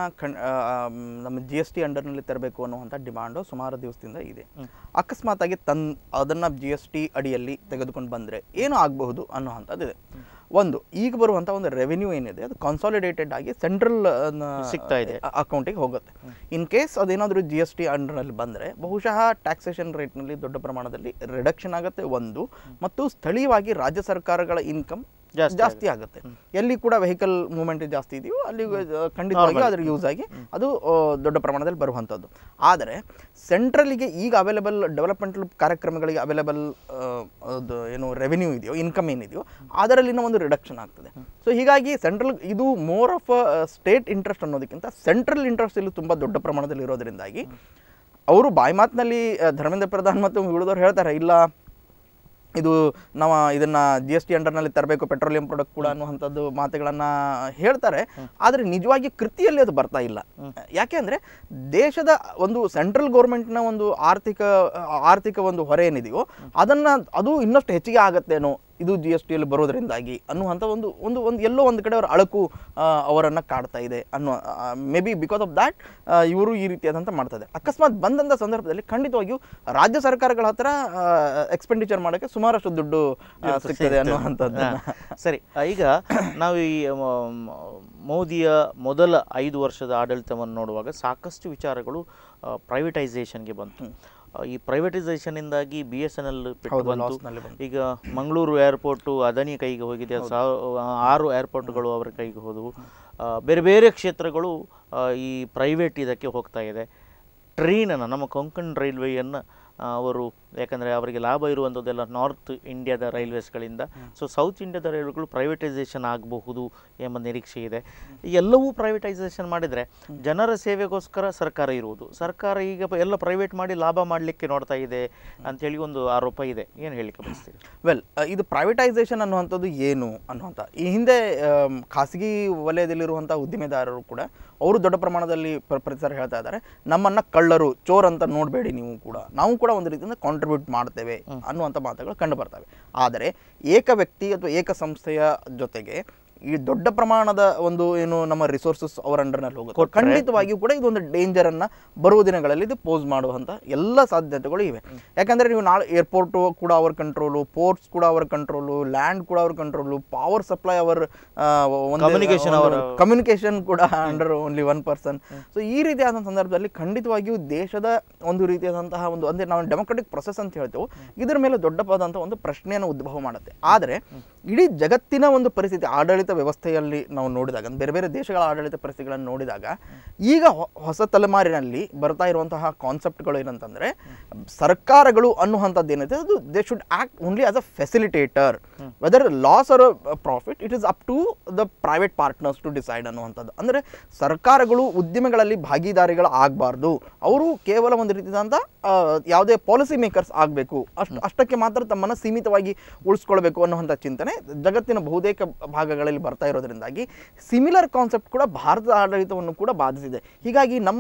ನಮ್ಮ GST ಅಂಡರ್ನಲ್ಲಿ ತರಬೇಕು ಅನ್ನುವಂಥ ಡಿಮಾಂಡು ಸುಮಾರು ದಿವಸದಿಂದ ಇದೆ. ಅಕಸ್ಮಾತಾಗಿ ಅದನ್ನು GST ಅಡಿಯಲ್ಲಿ ತೆಗೆದುಕೊಂಡು ಬಂದರೆ ಏನು ಆಗಬಹುದು ಅನ್ನುವಂಥದ್ದಿದೆ. ಒಂದು, ಈಗ ಬರುವಂಥ ಒಂದು ರೆವೆನ್ಯೂ ಏನಿದೆ ಅದು ಕನ್ಸಾಲಿಡೇಟೆಡ್ ಆಗಿ ಸೆಂಟ್ರಲ್ ಸಿಗ್ತಾ ಇದೆ, ಅಕೌಂಟಿಗೆ ಹೋಗುತ್ತೆ. ಇನ್ ಕೇಸ್ ಅದೇನಾದರೂ GST ಅಂಡರ್ನಲ್ಲಿ ಬಂದರೆ ಬಹುಶಃ ಟ್ಯಾಕ್ಸೇಷನ್ ರೇಟ್ನಲ್ಲಿ ದೊಡ್ಡ ಪ್ರಮಾಣದಲ್ಲಿ ರಿಡಕ್ಷನ್ ಆಗುತ್ತೆ ಒಂದು, ಮತ್ತು ಸ್ಥಳೀಯವಾಗಿ ರಾಜ್ಯ ಸರ್ಕಾರಗಳ ಇನ್ಕಮ್ ಜಾಸ್ತಿ ಆಗುತ್ತೆ. ಎಲ್ಲಿ ಕೂಡ ವೆಹಿಕಲ್ ಮೂವ್ಮೆಂಟ್ ಜಾಸ್ತಿ ಇದೆಯೋ ಅಲ್ಲಿ ಖಂಡಿತವಾಗಿ ಅದ್ರ ಯೂಸ್ ಆಗಿ ಅದು ದೊಡ್ಡ ಪ್ರಮಾಣದಲ್ಲಿ ಬರುವಂಥದ್ದು. ಆದರೆ ಸೆಂಟ್ರಲಿಗೆ ಈಗ ಅವೈಲೇಬಲ್ ಡೆವಲಪ್ಮೆಂಟಲ್ ಕಾರ್ಯಕ್ರಮಗಳಿಗೆ ಅವೈಲೇಬಲ್ ಏನು ರೆವೆನ್ಯೂ ಇದೆಯೋ, ಇನ್ಕಮ್ ಏನಿದೆಯೋ ಅದರಲ್ಲಿನ ಒಂದು ರಿಡಕ್ಷನ್ ಆಗ್ತದೆ. ಸೊ ಹೀಗಾಗಿ ಸೆಂಟ್ರಲ್ ಇದು ಮೋರ್ ಆಫ್ ಸ್ಟೇಟ್ ಇಂಟ್ರೆಸ್ಟ್ ಅನ್ನೋದಕ್ಕಿಂತ ಸೆಂಟ್ರಲ್ ಇಂಟ್ರೆಸ್ಟ್ ಇಲ್ಲಿ ತುಂಬ ದೊಡ್ಡ ಪ್ರಮಾಣದಲ್ಲಿ ಇರೋದ್ರಿಂದಾಗಿ ಅವರು ಬಾಯಿ ಮಾತಿನಲ್ಲಿ ಧರ್ಮೇಂದ್ರ ಪ್ರಧಾನ್ ಮತ್ತು ಉಳಿದವರು ಹೇಳ್ತಾರೆ, ಇಲ್ಲ ಇದು ನಾವು ಇದನ್ನು GST ಅಂಡರ್ನಲ್ಲಿ ತರಬೇಕು ಪೆಟ್ರೋಲಿಯಂ ಪ್ರಾಡಕ್ಟ್ ಕೂಡ ಅನ್ನುವಂಥದ್ದು ಮಾತುಗಳನ್ನು ಹೇಳ್ತಾರೆ. ಆದರೆ ನಿಜವಾಗಿ ಕೃತಿಯಲ್ಲಿ ಅದು ಬರ್ತಾ ಇಲ್ಲ. ಯಾಕೆ ಅಂದರೆ ದೇಶದ ಒಂದು ಸೆಂಟ್ರಲ್ ಗೌರ್ಮೆಂಟ್ನ ಒಂದು ಆರ್ಥಿಕ ಒಂದು ಹೊರೆ ಏನಿದೆಯೋ ಅದು ಇನ್ನಷ್ಟು ಹೆಚ್ಚಿಗೆ ಆಗತ್ತೇನೋ ಇದು GSTಯಲ್ಲಿ ಬರೋದ್ರಿಂದಾಗಿ ಅನ್ನುವಂಥ ಒಂದು ಎಲ್ಲೋ ಒಂದು ಕಡೆ ಅವರ ಅಳಕು ಅವರನ್ನು ಕಾಡ್ತಾ ಇದೆ ಅನ್ನೋ maybe because of that ಇವರು ಈ ರೀತಿಯಾದಂಥ ಮಾಡ್ತಾರೆ. ಅಕಸ್ಮಾತ್ ಬಂದಂಥ ಸಂದರ್ಭದಲ್ಲಿ ಖಂಡಿತವಾಗಿಯೂ ರಾಜ್ಯ ಸರ್ಕಾರಗಳ ಹತ್ರ ಎಕ್ಸ್ಪೆಂಡಿಚರ್ ಮಾಡೋಕ್ಕೆ ಸುಮಾರಷ್ಟು ದುಡ್ಡು ಸಿಗ್ತದೆ ಅನ್ನುವಂಥದ್ದು. ಸರಿ, ಈಗ ನಾವು ಈ ಮೋದಿಯ ಮೊದಲ 5 ವರ್ಷದ ಆಡಳಿತವನ್ನು ನೋಡುವಾಗ ಸಾಕಷ್ಟು ವಿಚಾರಗಳು ಪ್ರೈವೇಟೈಸೇಷನ್ಗೆ ಬಂತು. ಈ ಪ್ರೈವೇಟೈಸೇಷನ್ನಿಂದಾಗಿ BSNL ಪೆಟ್ಟು ಬಂತು. ಈಗ ಮಂಗಳೂರು ಏರ್ಪೋರ್ಟು ಅದಾನಿ ಕೈಗೆ ಹೋಗಿದೆ, 6 ಏರ್ಪೋರ್ಟ್ಗಳು ಅವರ ಕೈಗೆ ಹೋದವು. ಬೇರೆ ಬೇರೆ ಕ್ಷೇತ್ರಗಳು ಈ ಪ್ರೈವೇಟ್ ಇದಕ್ಕೆ ಹೋಗ್ತಾ ಇದೆ. ಟ್ರೈನನ್ನು, ನಮ್ಮ ಕೊಂಕಣ್ ರೈಲ್ವೆಯನ್ನು ಅವರು, ಯಾಕಂದರೆ ಅವರಿಗೆ ಲಾಭ ಇರುವಂಥದ್ದೆಲ್ಲ ನಾರ್ತ್ ಇಂಡಿಯಾದ ರೈಲ್ವೇಸ್ಗಳಿಂದ, ಸೊ ಸೌತ್ ಇಂಡಿಯಾದ ರೈಲ್ವೆಗಳು ಪ್ರೈವೇಟೈಸೇಷನ್ ಆಗಬಹುದು ಎಂಬ ನಿರೀಕ್ಷೆ ಇದೆ. ಎಲ್ಲವೂ ಪ್ರೈವೇಟೈಸೇಷನ್ ಮಾಡಿದರೆ ಜನರ ಸೇವೆಗೋಸ್ಕರ ಸರ್ಕಾರ ಇರುವುದು, ಸರ್ಕಾರ ಈಗ ಎಲ್ಲ ಪ್ರೈವೇಟ್ ಮಾಡಿ ಲಾಭ ಮಾಡಲಿಕ್ಕೆ ನೋಡ್ತಾ ಇದೆ ಅಂಥೇಳಿ ಒಂದು ಆರೋಪ ಇದೆ. ಏನು ಹೇಳಿಕೆ ಬಯಸ್ತೀರಿ? ವೆಲ್, ಇದು ಪ್ರೈವೇಟೈಸೇಷನ್ ಅನ್ನುವಂಥದ್ದು ಏನು ಅನ್ನುವಂಥ ಈ ಹಿಂದೆ ಖಾಸಗಿ ವಲಯದಲ್ಲಿರುವಂಥ ಉದ್ದಿಮೆದಾರರು ಕೂಡ ಅವರು ದೊಡ್ಡ ಪ್ರಮಾಣದಲ್ಲಿ ಪ್ರಚಾರ ಹೇಳ್ತಾ ಇದ್ದಾರೆ, ನಮ್ಮನ್ನು ಕಳ್ಳರು, ಚೋರ್ ಅಂತ ನೋಡಬೇಡಿ, ನಾವು ಕೂಡ ಒಂದು ರೀತಿಯಿಂದ ಕಾಂಟ್ರಿಬ್ಯೂಟ್ ಮಾಡ್ತೇವೆ ಅನ್ನುವಂಥ ಮಾತುಗಳು ಕಂಡು ಬರ್ತವೆ. ಆದರೆ ಏಕ ವ್ಯಕ್ತಿ ಅಥವಾ ಏಕ ಸಂಸ್ಥೆಯ ಜೊತೆಗೆ ಈ ದೊಡ್ಡ ಪ್ರಮಾಣದ ಒಂದು ಏನು ನಮ್ಮ ರಿಸೋರ್ಸಸ್ ಅವರ ಅಂಡರ್ನಲ್ಲಿ ಹೋಗುತ್ತೆ, ಖಂಡಿತವಾಗಿಯೂ ಕೂಡ ಇದೊಂದು ಡೇಂಜರನ್ನು ಬರುವ ದಿನಗಳಲ್ಲಿ ಇದು ಪೋಸ್ ಮಾಡುವಂಥ ಎಲ್ಲ ಸಾಧ್ಯತೆಗಳು ಇವೆ. ಯಾಕಂದರೆ ನೀವು ನಾಳೆ ಏರ್ಪೋರ್ಟು ಕೂಡ ಅವರ ಕಂಟ್ರೋಲು, ಪೋರ್ಟ್ಸ್ ಕೂಡ ಅವರ ಕಂಟ್ರೋಲು, ಲ್ಯಾಂಡ್ ಕೂಡ ಅವರ ಕಂಟ್ರೋಲು, ಪವರ್ ಸಪ್ಲೈ ಅವರ ಕಮ್ಯುನಿಕೇಷನ್ ಕೂಡ ಅಂಡರ್ ಓನ್ಲಿ 1 ಪರ್ಸನ್. ಸೊ ಈ ರೀತಿಯಾದ ಸಂದರ್ಭದಲ್ಲಿ ಖಂಡಿತವಾಗಿಯೂ ದೇಶದ ಒಂದು ರೀತಿಯಾದಂತಹ ಅಂದರೆ ನಾವು ಡೆಮೊಕ್ರೆಟಿಕ್ ಪ್ರೊಸೆಸ್ ಅಂತ ಹೇಳ್ತೇವೆ, ಇದರ ಮೇಲೆ ದೊಡ್ಡವಾದಂಥ ಒಂದು ಪ್ರಶ್ನೆಯನ್ನು ಉದ್ಭವ ಮಾಡುತ್ತೆ. ಆದರೆ ಇಡೀ ಜಗತ್ತಿನ ಒಂದು ಪರಿಸ್ಥಿತಿ, ಆಡಳಿತ ವ್ಯವಸ್ಥೆಯಲ್ಲಿ ನಾವು ನೋಡಿದಾಗ, ಬೇರೆ ಬೇರೆ ದೇಶಗಳ ಆಡಳಿತ ಪರಿಸ್ಥಿತಿಗಳನ್ನು ನೋಡಿದಾಗ ಈಗ ಹೊಸ ತಲೆಮಾರಿನಲ್ಲಿ ಬರ್ತಾ ಇರುವಂತಹ ಕಾನ್ಸೆಪ್ಟ್ಗಳು ಏನಂತಂದರೆ, ಸರ್ಕಾರಗಳು ಅನ್ನುವಂಥದ್ದು ಏನಿದೆ ಅದು they should act only as a facilitator, whether loss or profit it is up to the private partners to decide ಅನ್ನುವಂಥದ್ದು. ಅಂದರೆ ಸರ್ಕಾರಗಳು ಉದ್ಯಮಗಳಲ್ಲಿ ಭಾಗಿದಾರಿಗಳು ಆಗಬಾರ್ದು, ಅವರು ಕೇವಲ ಒಂದು ರೀತಿಯಾದಂಥ ಯಾವುದೇ ಪಾಲಿಸಿ ಮೇಕರ್ಸ್ ಆಗಬೇಕು ಅಷ್ಟಕ್ಕೆ ಮಾತ್ರ ತಮ್ಮನ್ನು ಸೀಮಿತವಾಗಿ ಉಳಿಸ್ಕೊಳ್ಬೇಕು ಅನ್ನುವಂಥ ಚಿಂತನೆ ಜಗತ್ತಿನ ಬಹುತೇಕ ಭಾಗಗಳಲ್ಲಿ ಬರ್ತಾ ಇರೋದ್ರಿಂದಾಗಿ ಸಿಮಿಲರ್ ಕಾನ್ಸೆಪ್ಟ್ ಕೂಡ ಭಾರತದ ಆಡಳಿತವನ್ನು ಕೂಡ ಬಾಧಿಸಿದೆ. ಹೀಗಾಗಿ ನಮ್ಮ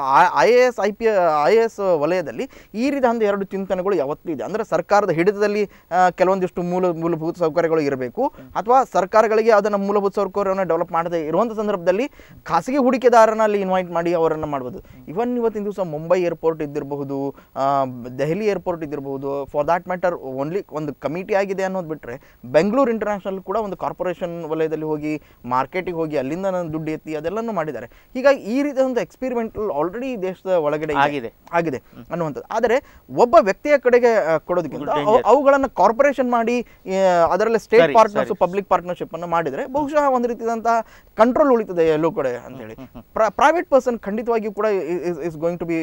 IAS ವಲಯದಲ್ಲಿ ಈ ರೀತಿಯ ಎರಡು ಚಿಂತನೆಗಳು ಯಾವತ್ತೂ ಇದೆ. ಅಂದರೆ ಸರ್ಕಾರದ ಹಿಡಿತದಲ್ಲಿ ಕೆಲವೊಂದಿಷ್ಟು ಮೂಲಭೂತ ಸೌಕರ್ಯಗಳು ಇರಬೇಕು, ಅಥವಾ ಸರ್ಕಾರಗಳಿಗೆ ಅದನ್ನು ಮೂಲಭೂತ ಸೌಕರ್ಯವನ್ನು ಡೆವಲಪ್ ಮಾಡದೇ ಇರುವಂಥ ಸಂದರ್ಭದಲ್ಲಿ ಖಾಸಗಿ ಹೂಡಿಕೆದಾರನ ಅಲ್ಲಿ ಇನ್ವೈಟ್ ಮಾಡಿ ಅವರನ್ನು ಮಾಡ್ಬೋದು. ಇವತ್ತಿನ ದಿವಸ ಮುಂಬೈ ಏರ್ಪೋರ್ಟ್ ಇದ್ದಿರಬಹುದು, ದೆಹಲಿ ಏರ್ಪೋರ್ಟ್ ಇದ್ದಿರಬಹುದು, ಫಾರ್ ದ್ಯಾಟ್ ಮ್ಯಾಟರ್ ಓನ್ಲಿ ಒಂದು ಕಮಿಟಿ ಆಗಿದೆ ಅನ್ನೋದು ಬಿಟ್ಟರೆ ಬೆಂಗಳೂರು ಇಂಟರ್ನ್ಯಾಷನಲ್ ಕೂಡ ಒಂದು ಕಾರ್ಪೊರೇಷನ್ ವಲಯದಲ್ಲಿ ಹೋಗಿ ಮಾರ್ಕೆಟಿಗೆ ಹೋಗಿ ಅಲ್ಲಿಂದ ದುಡ್ಡು ಎತ್ತಿ ಅದೆಲ್ಲನೂ ಮಾಡಿದ್ದಾರೆ. ಹೀಗಾಗಿ ಈ ರೀತಿಯ ಒಂದು ಎಕ್ಸ್ಪೆರಿಮೆಂಟಲ್ ಆಲ್ರೆಡಿ ದೇಶದ ಒಳಗಡೆ ಆಗಿದೆ ಅನ್ನುವಂಥದ್ದು. ಆದರೆ ಒಬ್ಬ ವ್ಯಕ್ತಿಯ ಕಡೆಗೆ ಕೊಡೋದಕ್ಕಿಂತ ಅವುಗಳನ್ನು ಕಾರ್ಪೊರೇಷನ್ ಮಾಡಿ ಅದರಲ್ಲಿ ಸ್ಟೇಟ್ ಪಾರ್ಟ್ನರ್ಸ್ ಪಬ್ಲಿಕ್ ಪಾರ್ಟ್ನರ್ಶಿಪ್ ಅನ್ನು ಮಾಡಿದರೆ ಬಹುಶಃ ಒಂದು ರೀತಿಯಾದಂತಹ ಕಂಟ್ರೋಲ್ ಉಳಿತದೆ ಎಲ್ಲೋ ಕಡೆ ಅಂತೇಳಿ. ಪ್ರೈವೇಟ್ ಪರ್ಸನ್ ಖಂಡಿತವಾಗಿಯೂ ಕೂಡ is going to be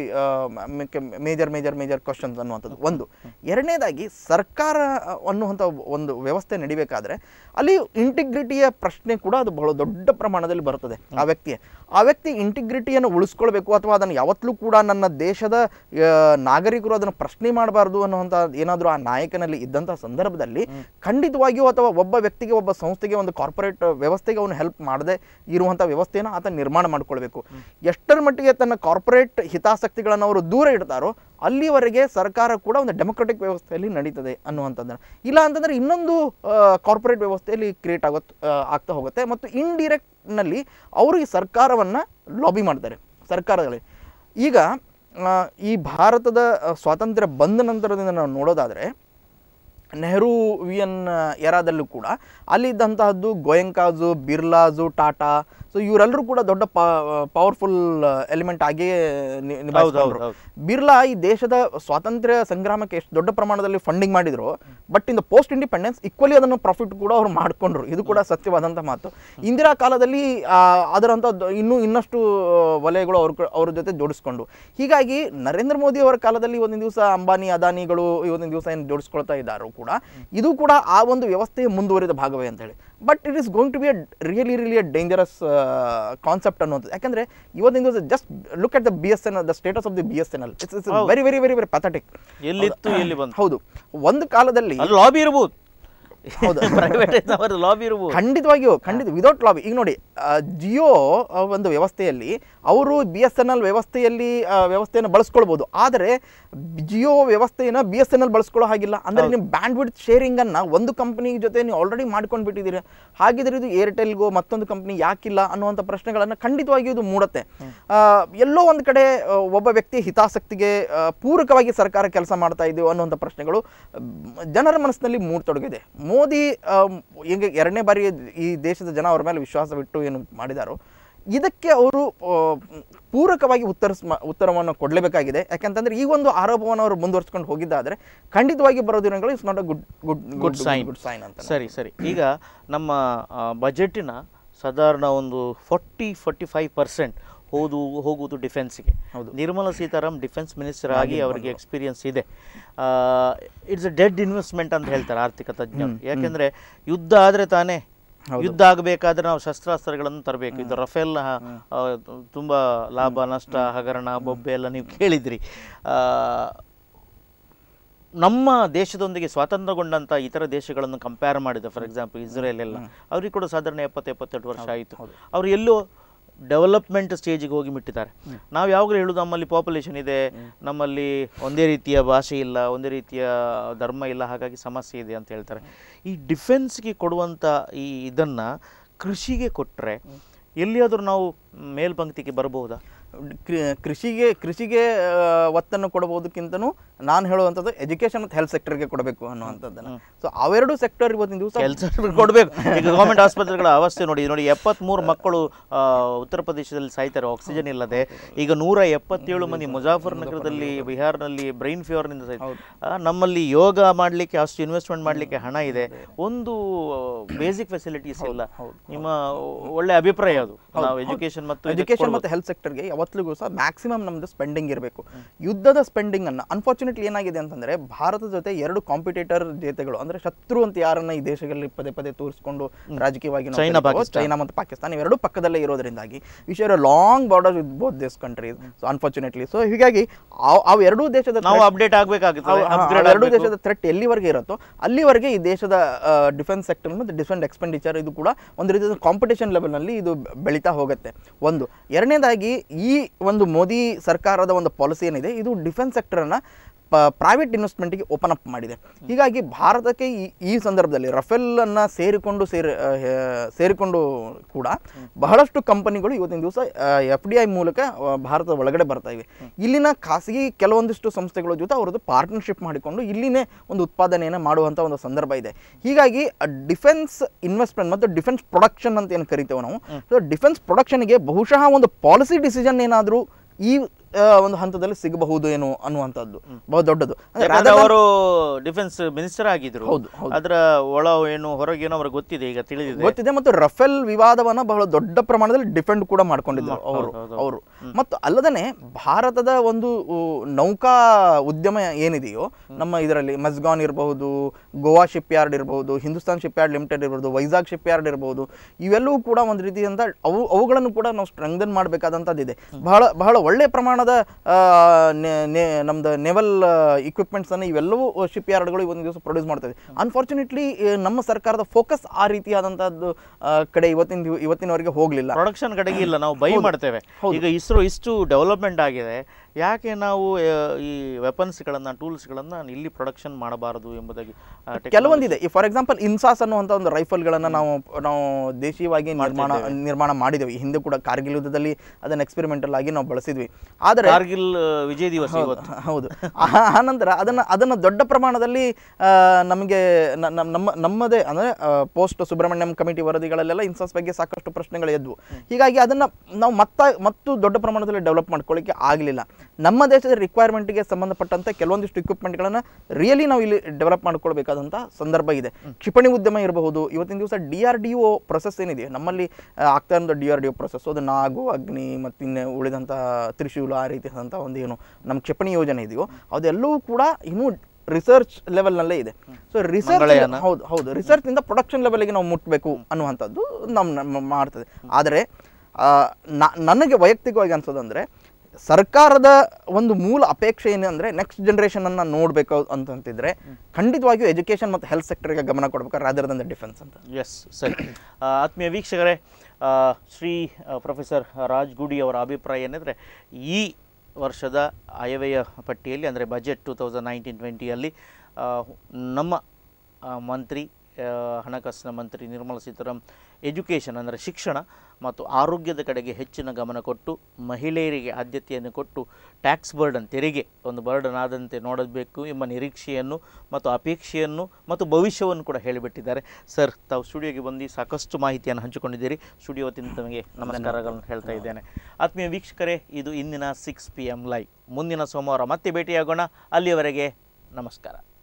major questions ಅನ್ನುವಂಥದ್ದು ಒಂದು. ಎರಡನೇದಾಗಿ ಸರ್ಕಾರ ಅನ್ನುವಂಥ ಒಂದು ವ್ಯವಸ್ಥೆ ನಡಿಬೇಕಾದ್ರೆ ಅಲ್ಲಿ ಇಂಟಿಗ್ರಿಟಿಯ ಪ್ರಶ್ನೆ ಕೂಡ ಅದು ಬಹಳ ದೊಡ್ಡ ಪ್ರಮಾಣದಲ್ಲಿ ಬರ್ತದೆ. ಆ ವ್ಯಕ್ತಿ ಇಂಟಿಗ್ರಿಟಿಯನ್ನು ಉಳಿಸ್ಕೊಳ್ಬೇಕು, ಅಥವಾ ಅದನ್ನು ಯಾವತ್ತೂ ಕೂಡ ನನ್ನ ದೇಶದ ನಾಗರಿಕರು ಅದನ್ನು ಪ್ರಶ್ನೆ ಮಾಡಬಾರ್ದು ಅನ್ನುವಂಥ ಏನಾದರೂ ಆ ನಾಯಕನಲ್ಲಿ ಇದ್ದಂಥ ಸಂದರ್ಭದಲ್ಲಿ ಖಂಡಿತವಾಗಿಯೂ, ಅಥವಾ ಒಬ್ಬ ವ್ಯಕ್ತಿಗೆ ಒಬ್ಬ ಸಂಸ್ಥೆಗೆ ಒಂದು ಕಾರ್ಪೊರೇಟ್ ವ್ಯವಸ್ಥೆಗೆ ಅವನು ಹೆಲ್ಪ್ ಮಾಡದೆ ಇರುವಂಥ ವ್ಯವಸ್ಥೆಯನ್ನು ಆತ ನಿರ್ಮಾಣ ಮಾಡಿಕೊಳ್ಬೇಕು. ಎಷ್ಟರ ಮಟ್ಟಿಗೆ ತನ್ನ ಕಾರ್ಪೊರೇಟ್ ಹಿತಾಸಕ್ತಿಗಳನ್ನು ಅವರು ದೂರ ಇಡ್ತಾರೋ ಅಲ್ಲಿವರೆಗೆ ಸರ್ಕಾರ ಕೂಡ ಒಂದು ಡೆಮೊಕ್ರೆಟಿಕ್ ವ್ಯವಸ್ಥೆಯಲ್ಲಿ ನಡೀತದೆ ಅನ್ನುವಂಥದ್ದನ್ನು. ಇಲ್ಲ ಅಂತಂದರೆ ಇನ್ನೊಂದು ಕಾರ್ಪೊರೇಟ್ ವ್ಯವಸ್ಥೆಯಲ್ಲಿ ಕ್ರಿಯೇಟ್ ಆಗ್ತಾ ಹೋಗುತ್ತೆ, ಮತ್ತು ಇಂಡಿರೆಕ್ಟ್ನಲ್ಲಿ ಅವರು ಈ ಸರ್ಕಾರವನ್ನು ಲಾಬಿ ಮಾಡ್ತಾರೆ ಸರ್ಕಾರದಲ್ಲಿ. ಈಗ ಈ ಭಾರತದ ಸ್ವಾತಂತ್ರ್ಯ ಬಂದ ನಂತರದಿಂದ ನಾವು ನೋಡೋದಾದರೆ ನೆಹರೂವಿಯನ್ ಎರಾದಲ್ಲೂ ಕೂಡ ಅಲ್ಲಿದ್ದಂತಹದ್ದು ಗೋಯಂಕಾಜು, ಬಿರ್ಲಾಜು, ಟಾಟಾ, ಸೊ ಇವರೆಲ್ಲರೂ ಕೂಡ ದೊಡ್ಡ ಪವರ್ಫುಲ್ ಎಲಿಮೆಂಟ್ ಆಗಿಯೇ ನಿಭಾಯಿಸಿದ್ರು. ಬಿರ್ಲಾ ಈ ದೇಶದ ಸ್ವಾತಂತ್ರ್ಯ ಸಂಗ್ರಾಮಕ್ಕೆ ಎಷ್ಟು ದೊಡ್ಡ ಪ್ರಮಾಣದಲ್ಲಿ ಫಂಡಿಂಗ್ ಮಾಡಿದ್ರು, but in the post independence equally ಅದನ್ನು ಪ್ರಾಫಿಟ್ ಕೂಡ ಅವರು ಮಾಡಿಕೊಂಡ್ರು. ಇದು ಕೂಡ ಸತ್ಯವಾದಂಥ ಮಾತು. ಇಂದಿರಾ ಕಾಲದಲ್ಲಿ ಅದರಂಥ ಇನ್ನಷ್ಟು ವಲಯಗಳು ಅವ್ರ ಜೊತೆ ಜೋಡಿಸ್ಕೊಂಡು, ಹೀಗಾಗಿ ನರೇಂದ್ರ ಮೋದಿ ಅವರ ಕಾಲದಲ್ಲಿ ಒಂದಿನ ದಿವಸ ಅಂಬಾನಿ, ಅದಾನಿಗಳು ಇವತ್ತಿನ ದಿವಸ ಏನು ಜೋಡಿಸ್ಕೊಳ್ತಾ ಇದ್ದಾರೋ ಕೂಡ ಇದು ಕೂಡ ಆ ಒಂದು ವ್ಯವಸ್ಥೆಯ ಮುಂದುವರಿದ ಭಾಗವೇ ಅಂತ ಹೇಳಿ. But it is going to be really a dangerous concept ಅನ್ನುವಂಥದ್ದು. ಯಾಕಂದ್ರೆ ಇವತ್ತಿನ ದಿವಸ just look at the BSNL, the status of the BSNL, it's very very very very pathetic. ಹೌದು, ಒಂದು ಕಾಲದಲ್ಲಿ ಲಾಬಿ ಇರಬಹುದು, ಖಂಡಿತವಾಗಿಯೂ ವಿದೌಟ್ ಲಾಬಿ. ಈಗ ನೋಡಿ, ಜಿಯೋ ಒಂದು ವ್ಯವಸ್ಥೆಯಲ್ಲಿ ಅವರು BSNL ವ್ಯವಸ್ಥೆಯನ್ನು ಬಳಸ್ಕೊಳ್ಬೋದು, ಆದರೆ ಜಿಯೋ ವ್ಯವಸ್ಥೆಯನ್ನು BSNL ಬಳಸ್ಕೊಳ್ಳೋ ಹಾಗಿಲ್ಲ. ಅಂದರೆ ನಿಮ್ಮ ಬ್ಯಾಂಡ್ ವಿಡ್ತ್ ಶೇರಿಂಗ್ ಅನ್ನ ಒಂದು ಕಂಪನಿ ಜೊತೆ ನೀವು ಆಲ್ರೆಡಿ ಮಾಡ್ಕೊಂಡು ಬಿಟ್ಟಿದ್ದೀರಿ, ಹಾಗಿದ್ರೆ ಇದು ಏರ್ಟೆಲ್ಗೋ ಮತ್ತೊಂದು ಕಂಪನಿ ಯಾಕಿಲ್ಲ ಅನ್ನುವಂಥ ಪ್ರಶ್ನೆಗಳನ್ನು ಖಂಡಿತವಾಗಿಯೂ ಇದು ಮೂಡುತ್ತೆ. ಎಲ್ಲೋ ಒಂದು ಕಡೆ ಒಬ್ಬ ವ್ಯಕ್ತಿಯ ಹಿತಾಸಕ್ತಿಗೆ ಪೂರಕವಾಗಿ ಸರ್ಕಾರ ಕೆಲಸ ಮಾಡ್ತಾ ಇದೆಯೋ ಅನ್ನುವಂಥ ಪ್ರಶ್ನೆಗಳು ಜನರ ಮನಸ್ಸಿನಲ್ಲಿ ಮೂಡತೊಡಗಿದೆ. ಮೋದಿ ಈಗ ಎರಡನೇ ಬಾರಿ ಈ ದೇಶದ ಜನ ಅವರ ಮೇಲೆ ವಿಶ್ವಾಸವಿಟ್ಟು ಏನು ಮಾಡಿದಾರೋ ಇದಕ್ಕೆ ಅವರು ಪೂರಕವಾಗಿ ಉತ್ತರವನ್ನು ಕೊಡಲೇಬೇಕಾಗಿದೆ. ಯಾಕಂತಂದ್ರೆ ಈ ಒಂದು ಆರೋಪವನ್ನು ಅವರು ಮುಂದುವರಿಸಿಕೊಂಡು ಹೋಗಿದ್ದಾದರೆ ಖಂಡಿತವಾಗಿ ಬರೋ ದಿನಗಳು it's not a good sign ಅಂತ. ಸರಿ. ಈಗ ನಮ್ಮ ಬಜೆಟಿನ ಸಾಧಾರಣ ಒಂದು 40-45% ಹೋಗುವುದು ಡಿಫೆನ್ಸ್ಗೆ. ನಿರ್ಮಲಾ ಸೀತಾರಾಮ್ ಡಿಫೆನ್ಸ್ ಮಿನಿಸ್ಟರ್ ಆಗಿ ಅವರಿಗೆ ಎಕ್ಸ್ಪೀರಿಯನ್ಸ್ ಇದೆ. ಇಟ್ಸ್ ಅ ಡೆಡ್ ಇನ್ವೆಸ್ಟ್ಮೆಂಟ್ ಅಂತ ಹೇಳ್ತಾರೆ ಆರ್ಥಿಕ ತಜ್ಞರು. ಯಾಕೆಂದರೆ ಯುದ್ಧ ಆದರೆ ತಾನೇ, ಯುದ್ಧ ಆಗಬೇಕಾದ್ರೆ ನಾವು ಶಸ್ತ್ರಾಸ್ತ್ರಗಳನ್ನು ತರಬೇಕು. ಇದು ರಫೇಲ್ ತುಂಬ ಲಾಭ ನಷ್ಟ, ಹಗರಣ, ಬೊಬ್ಬೆ ಎಲ್ಲ ನೀವು ಕೇಳಿದ್ರಿ. ನಮ್ಮ ದೇಶದೊಂದಿಗೆ ಸ್ವಾತಂತ್ರ್ಯಗೊಂಡಂಥ ಇತರ ದೇಶಗಳನ್ನು ಕಂಪೇರ್ ಮಾಡಿದ, ಫಾರ್ ಎಕ್ಸಾಂಪಲ್ ಇಸ್ರೇಲ್ ಎಲ್ಲ, ಅವ್ರಿಗೆ ಕೂಡ ಸಾಧಾರಣ 70-72 ವರ್ಷ ಆಯಿತು. ಅವರು ಎಲ್ಲೋ ಡೆವಲಪ್ಮೆಂಟ್ ಸ್ಟೇಜಿಗೆ ಹೋಗಿ ಮುಟ್ಟಿದ್ದಾರೆ. ನಾವು ಯಾವಾಗಲೂ ಹೇಳೋದು ನಮ್ಮಲ್ಲಿ ಪಾಪ್ಯುಲೇಷನ್ ಇದೆ, ನಮ್ಮಲ್ಲಿ ಒಂದೇ ರೀತಿಯ ಭಾಷೆ ಇಲ್ಲ, ಒಂದೇ ರೀತಿಯ ಧರ್ಮ ಇಲ್ಲ, ಹಾಗಾಗಿ ಸಮಸ್ಯೆ ಇದೆ ಅಂತ ಹೇಳ್ತಾರೆ. ಈ ಡಿಫೆನ್ಸ್ಗೆ ಕೊಡುವಂಥ ಈ ಇದನ್ನು ಕೃಷಿಗೆ ಕೊಟ್ಟರೆ ಎಲ್ಲಿಯಾದರೂ ನಾವು ಮೇಲ್ಪಂಕ್ತಿಗೆ ಬರಬಹುದಾ? ಕೃಷಿಗೆ ಒತ್ತನ್ನು ಕೊಡಬಹುದಕ್ಕಿಂತನೂ ನಾನು ಹೇಳುವಂಥದ್ದು ಎಜುಕೇಷನ್ ಮತ್ತು ಹೆಲ್ತ್ ಸೆಕ್ಟರ್ಗೆ ಕೊಡಬೇಕು ಅನ್ನುವಂಥದ್ದನ್ನು. ಸೊ ಅವೆರಡು ಸೆಕ್ಟರ್ ಇವತ್ತಿನ ದಿವಸ ಹೆಲ್ತ್ ಸೆಕ್ಟರ್ ಕೊಡಬೇಕು. ಈಗ ಗೌರ್ಮೆಂಟ್ ಆಸ್ಪತ್ರೆಗಳ ಅವಸ್ಥೆ ನೋಡಿ 73 ಮಕ್ಕಳು ಉತ್ತರ ಪ್ರದೇಶದಲ್ಲಿ ಸಾಯ್ತಾರೆ ಆಕ್ಸಿಜನ್ ಇಲ್ಲದೆ. ಈಗ 177 ಮಂದಿ ಮುಜಾಫರ್ ನಗರದಲ್ಲಿ, ಬಿಹಾರ್ನಲ್ಲಿ ಬ್ರೈನ್ ಫೀವರ್ನಿಂದ ಸಾಯ್ತಾರೆ. ನಮ್ಮಲ್ಲಿ ಯೋಗ ಮಾಡಲಿಕ್ಕೆ ಅಷ್ಟು ಇನ್ವೆಸ್ಟ್ಮೆಂಟ್ ಮಾಡಲಿಕ್ಕೆ ಹಣ ಇದೆ, ಒಂದು ಬೇಸಿಕ್ ಫೆಸಿಲಿಟೀಸ್ ಇಲ್ಲ. ನಿಮ್ಮ ಒಳ್ಳೆ ಅಭಿಪ್ರಾಯ ಅದು. ನಾವು ಎಜುಕೇಷನ್ ಮತ್ತು ಹೆಲ್ತ್ ಸೆಕ್ಟರ್ಗೆ ಯಾವತ್ತಿಗೂ ಸಹ ಮ್ಯಾಕ್ಸಿಮಮ್ ನಮ್ಮದು ಸ್ಪೆಂಡಿಂಗ್ ಇರಬೇಕು. ಯುದ್ಧದ ಸ್ಪೆಂಡಿಂಗನ್ನು ಅನ್ಫಾರ್ಚುನೇಟ್ಲಿ ಏನಾಗಿದೆ ಅಂತಂದರೆ ಭಾರತದ ಜೊತೆ 2 ಕಾಂಪಿಟೇಟರ್ ಜೊತೆಗಳು ಅಂದರೆ ಶತ್ರು ಅಂತ ಯಾರನ್ನ ಈ ದೇಶಗಳಲ್ಲಿ ಪದೇ ಪದೇ ತೋರಿಸ್ಕೊಂಡು ರಾಜಕೀಯವಾಗಿ ಚೈನಾ ಮತ್ತು ಪಾಕಿಸ್ತಾನ ಇವೆರಡು ಪಕ್ಕದಲ್ಲೇ ಇರೋದ್ರಿಂದಾಗಿ we share a long border with both this countries. So unfortunately so ಹೀಗಾಗಿ ಅವು ಎರಡೂ ದೇಶದ ಅಪ್ಡೇಟ್ ಆಗಬೇಕಾಗುತ್ತೆ. ಎರಡೂ ದೇಶದ ಥ್ರೆಟ್ ಎಲ್ಲಿವರೆಗೆ ಇರುತ್ತೋ ಅಲ್ಲಿವರೆಗೆ ಈ ದೇಶದ ಡಿಫೆನ್ಸ್ ಸೆಕ್ಟರ್ ಮತ್ತು ಡಿಫೆನ್ಸ್ ಎಕ್ಸ್ಪೆಂಡಿಚರ್ ಇದು ಕೂಡ ಒಂದು ರೀತಿಯ ಕಾಂಪಿಟೇಷನ್ ಲೆವೆಲ್ನಲ್ಲಿ ಇದು ಬೆಳೀತಾ ಹೋಗುತ್ತೆ. ಒಂದು ಎರಡನೇದಾಗಿ ಈ ಒಂದು ಮೋದಿ ಸರ್ಕಾರದ ಒಂದು ಪಾಲಿಸಿ ಏನಿದೆ ಇದು ಡಿಫೆನ್ಸ್ ಸೆಕ್ಟರನ್ನು ಪ್ರೈವೇಟ್ ಇನ್ವೆಸ್ಟ್ಮೆಂಟಿಗೆ ಓಪನ್ ಅಪ್ ಮಾಡಿದೆ. ಹೀಗಾಗಿ ಭಾರತಕ್ಕೆ ಈ ಸಂದರ್ಭದಲ್ಲಿ ರಫೇಲನ್ನು ಸೇರಿಕೊಂಡು ಕೂಡ ಬಹಳಷ್ಟು ಕಂಪನಿಗಳು ಇವತ್ತಿನ ದಿವಸ FDI ಮೂಲಕ ಭಾರತದ ಒಳಗಡೆ ಬರ್ತಾ ಇವೆ. ಇಲ್ಲಿನ ಖಾಸಗಿ ಕೆಲವೊಂದಿಷ್ಟು ಸಂಸ್ಥೆಗಳ ಜೊತೆ ಅವರದ್ದು ಪಾರ್ಟ್ನರ್ಶಿಪ್ ಮಾಡಿಕೊಂಡು ಇಲ್ಲಿನೇ ಒಂದು ಉತ್ಪಾದನೆಯನ್ನು ಮಾಡುವಂಥ ಒಂದು ಸಂದರ್ಭ ಇದೆ. ಹೀಗಾಗಿ ಡಿಫೆನ್ಸ್ ಇನ್ವೆಸ್ಟ್ಮೆಂಟ್ ಮತ್ತು ಡಿಫೆನ್ಸ್ ಪ್ರೊಡಕ್ಷನ್ ಅಂತ ಏನು ಕರಿತೇವೆ ನಾವು, ಸೊ ಡಿಫೆನ್ಸ್ ಪ್ರೊಡಕ್ಷನ್ಗೆ ಬಹುಶಃ ಒಂದು ಪಾಲಿಸಿ ಡಿಸಿಷನ್ ಏನಾದರೂ ಈ ಒಂದು ಹಂತದಲ್ಲಿ ಸಿಗಬಹುದು ಏನು ಅನ್ನುವಂಥದ್ದು ಬಹು ದೊಡ್ಡದು. ಅವರು ಡಿಫೆನ್ಸ್ ಮಿನಿಸ್ಟರ್ ಆಗಿದ್ರು, ಅದರ ಒಳ ಏನು ಹೊರಗೇನೋ ಅವ್ರಿಗೆ ಗೊತ್ತಿದೆ, ಈಗ ಗೊತ್ತಿದೆ. ಮತ್ತು ರಫೇಲ್ ವಿವಾದವನ್ನ ಬಹಳ ದೊಡ್ಡ ಪ್ರಮಾಣದಲ್ಲಿ ಡಿಫೆಂಡ್ ಕೂಡ ಮಾಡ್ಕೊಂಡಿದ್ರು ಅವರು. ಮತ್ತು ಅಲ್ಲದೆ ಭಾರತದ ಒಂದು ನೌಕಾ ಉದ್ಯಮ ಏನಿದೆಯೋ ನಮ್ಮ ಇದರಲ್ಲಿ ಮಸ್ಗಾನ್ ಇರಬಹುದು, ಗೋವಾ ಶಿಪ್ ಯಾರ್ಡ್ ಇರಬಹುದು, ಹಿಂದೂಸ್ತಾನ್ ಶಿಪ್ ಯಾರ್ಡ್ ಲಿಮಿಟೆಡ್ ಇರಬಹುದು, ವೈಜಾಗ್ ಶಿಪ್ ಯಾರ್ಡ್ ಇರಬಹುದು, ಇವೆಲ್ಲವೂ ಕೂಡ ಒಂದು ರೀತಿಯಿಂದ ಅವುಗಳನ್ನು ಕೂಡ ನಾವು ಸ್ಟ್ರೆಂಗ್ದನ್ ಮಾಡಬೇಕಾದಂಥದ್ದಿದೆ. ಬಹಳ ಒಳ್ಳೆಯ ಪ್ರಮಾಣದ ನಮ್ದು ನೇವಲ್ ಇಕ್ವಿಪ್ಮೆಂಟ್ಸ್ ಅನ್ನು ಇವೆಲ್ಲವೂ ಶಿಪ್ ಯಾರ್ಡ್ಗಳು ಒಂದು ದಿವಸ ಪ್ರೊಡ್ಯೂಸ್ ಮಾಡ್ತದೆ. ಅನ್ಫಾರ್ಚುನೇಟ್ಲಿ ನಮ್ಮ ಸರ್ಕಾರದ ಫೋಕಸ್ ಆ ರೀತಿಯಾದಂತಹದ್ದು ಕಡೆ ಇವತ್ತಿನವರೆಗೆ ಹೋಗಲಿಲ್ಲ, ಪ್ರೊಡಕ್ಷನ್ ಕಡೆಗೆ ಇಲ್ಲ. ನಾವು ಬೈ ಮಾಡ್ತೇವೆ. ಈಗ ಇಸ್ರೋ ಇಷ್ಟು ಡೆವಲಪ್ಮೆಂಟ್ ಆಗಿದೆ, ಯಾಕೆ ನಾವು ಈ ವೆಪನ್ಸ್ಗಳನ್ನು ಟೂಲ್ಸ್ಗಳನ್ನು ಇಲ್ಲಿ ಪ್ರೊಡಕ್ಷನ್ ಮಾಡಬಾರದು ಎಂಬುದಾಗಿ ಕೆಲವೊಂದಿದೆ. ಫಾರ್ ಎಕ್ಸಾಂಪಲ್ ಇನ್ಸಾಸ್ ಅನ್ನುವಂಥ ಒಂದು ರೈಫಲ್ಗಳನ್ನು ನಾವು ದೇಶೀಯವಾಗಿ ನಿರ್ಮಾಣ ಮಾಡಿದ್ದೇವೆ. ಹಿಂದೆ ಕೂಡ ಕಾರ್ಗಿಲ್ ಯುದ್ಧದಲ್ಲಿ ಅದನ್ನು ಎಕ್ಸ್ಪೆರಿಮೆಂಟಲ್ ಆಗಿ ನಾವು ಬಳಸಿದ್ವಿ. ಆದರೆ ಕಾರ್ಗಿಲ್ ವಿಜಯ ದಿವಸ ಹೌದು. ಆನಂತರ ಅದನ್ನು ದೊಡ್ಡ ಪ್ರಮಾಣದಲ್ಲಿ ನಮಗೆ ನಮ್ಮದೇ ಅಂದರೆ ಪೋಸ್ಟ್ ಸುಬ್ರಹ್ಮಣ್ಯಂ ಕಮಿಟಿ ವರದಿಗಳಲ್ಲೆಲ್ಲ ಇನ್ಸಾಸ್ ಬಗ್ಗೆ ಸಾಕಷ್ಟು ಪ್ರಶ್ನೆಗಳು ಎದ್ವು. ಹೀಗಾಗಿ ಅದನ್ನು ನಾವು ಮತ್ತು ದೊಡ್ಡ ಪ್ರಮಾಣದಲ್ಲಿ ಡೆವಲಪ್ ಮಾಡ್ಕೊಳ್ಳಿಕ್ಕೆ ಆಗಲಿಲ್ಲ. ನಮ್ಮ ದೇಶದ ರಿಕ್ವೈರ್ಮೆಂಟ್ಗೆ ಸಂಬಂಧಪಟ್ಟಂತೆ ಕೆಲವೊಂದಿಷ್ಟು ಇಕ್ವಿಪ್ಮೆಂಟ್ಗಳನ್ನು ರಿಯಲಿ ನಾವು ಇಲ್ಲಿ ಡೆವಲಪ್ ಮಾಡ್ಕೊಳ್ಬೇಕಾದಂಥ ಸಂದರ್ಭ ಇದೆ. ಕ್ಷಿಪಣಿ ಉದ್ಯಮ ಇರಬಹುದು. ಇವತ್ತಿನ ದಿವಸ DRDO ಪ್ರೊಸೆಸ್ ಏನಿದೆ ನಮ್ಮಲ್ಲಿ ಆಗ್ತಾ ಇರೋ DRDO ಪ್ರೊಸೆಸ್, ಅದು ನಾಗು, ಅಗ್ನಿ ಮತ್ತು ಇನ್ನು ಉಳಿದಂಥ ತ್ರಿಶೂಲ ಆ ರೀತಿಯಾದಂಥ ಒಂದು ಏನು ನಮ್ಮ ಕ್ಷಿಪಣಿ ಯೋಜನೆ ಇದೆಯೋ ಅದೆಲ್ಲವೂ ಕೂಡ ಇನ್ನೂ ರಿಸರ್ಚ್ ಲೆವೆಲ್ನಲ್ಲೇ ಇದೆ. ಸೊ ರಿಸರ್ಚ್ ಹೌದು ರಿಸರ್ಚ್ನಿಂದ ಪ್ರೊಡಕ್ಷನ್ ಲೆವೆಲ್ಗೆ ನಾವು ಮುಟ್ಟಬೇಕು ಅನ್ನುವಂಥದ್ದು ನಮ್ಮ ಮಾಡ್ತದೆ. ಆದರೆ ನನಗೆ ವೈಯಕ್ತಿಕವಾಗಿ ಅನ್ಸೋದಂದರೆ ಸರ್ಕಾರದ ಒಂದು ಮೂಲ ಅಪೇಕ್ಷೆ ಏನಂದರೆ ನೆಕ್ಸ್ಟ್ ಜನ್ರೇಷನನ್ನು ನೋಡಬೇಕು ಅಂತಂತಿದ್ರೆ ಖಂಡಿತವಾಗಿಯೂ ಎಜುಕೇಷನ್ ಮತ್ತು ಹೆಲ್ತ್ ಸೆಕ್ಟರ್ಗೆ ಗಮನ ಕೊಡಬೇಕು ರಾದರ್ ದನ್ ದ ಡಿಫೆನ್ಸ್ ಅಂತ. ಎಸ್, ಸರಿ. ಆತ್ಮೀಯ ವೀಕ್ಷಕರೇ, ಶ್ರೀ ಪ್ರೊಫೆಸರ್ ರಾಜ್ ಗುಡಿ ಅವರ ಅಭಿಪ್ರಾಯ ಏನೆಂದರೆ ಈ ವರ್ಷದ ಆಯವ್ಯಯ ಪಟ್ಟಿಯಲ್ಲಿ ಅಂದರೆ ಬಜೆಟ್ 2019-20ಯಲ್ಲಿ ನಮ್ಮ ಮಂತ್ರಿ ಹಣಕಾಸಿನ ಮಂತ್ರಿ ನಿರ್ಮಲಾ ಸೀತಾರಾಮನ್ ಎಜುಕೇಷನ್ ಅಂದರೆ ಶಿಕ್ಷಣ ಮತ್ತು ಆರೋಗ್ಯದ ಕಡೆಗೆ ಹೆಚ್ಚಿನ ಗಮನ ಕೊಟ್ಟು ಮಹಿಳೆಯರಿಗೆ ಆದ್ಯತೆಯನ್ನು ಕೊಟ್ಟು ಟ್ಯಾಕ್ಸ್ ಬರ್ಡನ್, ತೆರಿಗೆ ಒಂದು ಬರ್ಡನ್ ಆದಂತೆ ನೋಡಬೇಕು ಎಂಬ ನಿರೀಕ್ಷೆಯನ್ನು ಮತ್ತು ಅಪೇಕ್ಷೆಯನ್ನು ಮತ್ತು ಭವಿಷ್ಯವನ್ನು ಕೂಡ ಹೇಳಿಬಿಟ್ಟಿದ್ದಾರೆ. ಸರ್, ತಾವು ಸ್ಟುಡಿಯೋಗೆ ಬಂದು ಸಾಕಷ್ಟು ಮಾಹಿತಿಯನ್ನು ಹಂಚಿಕೊಂಡಿದ್ದೀರಿ. ಸ್ಟುಡಿಯೋ ವತಿಯಿಂದ ತಮಗೆ ನಮಸ್ಕಾರಗಳನ್ನು ಹೇಳ್ತಾ ಇದ್ದೇನೆ. ಆತ್ಮೀಯ ವೀಕ್ಷಕರೇ, ಇದು ಇಂದಿನ 6 PM ಲೈವ್. ಮುಂದಿನ ಸೋಮವಾರ ಮತ್ತೆ ಭೇಟಿಯಾಗೋಣ. ಅಲ್ಲಿಯವರೆಗೆ ನಮಸ್ಕಾರ.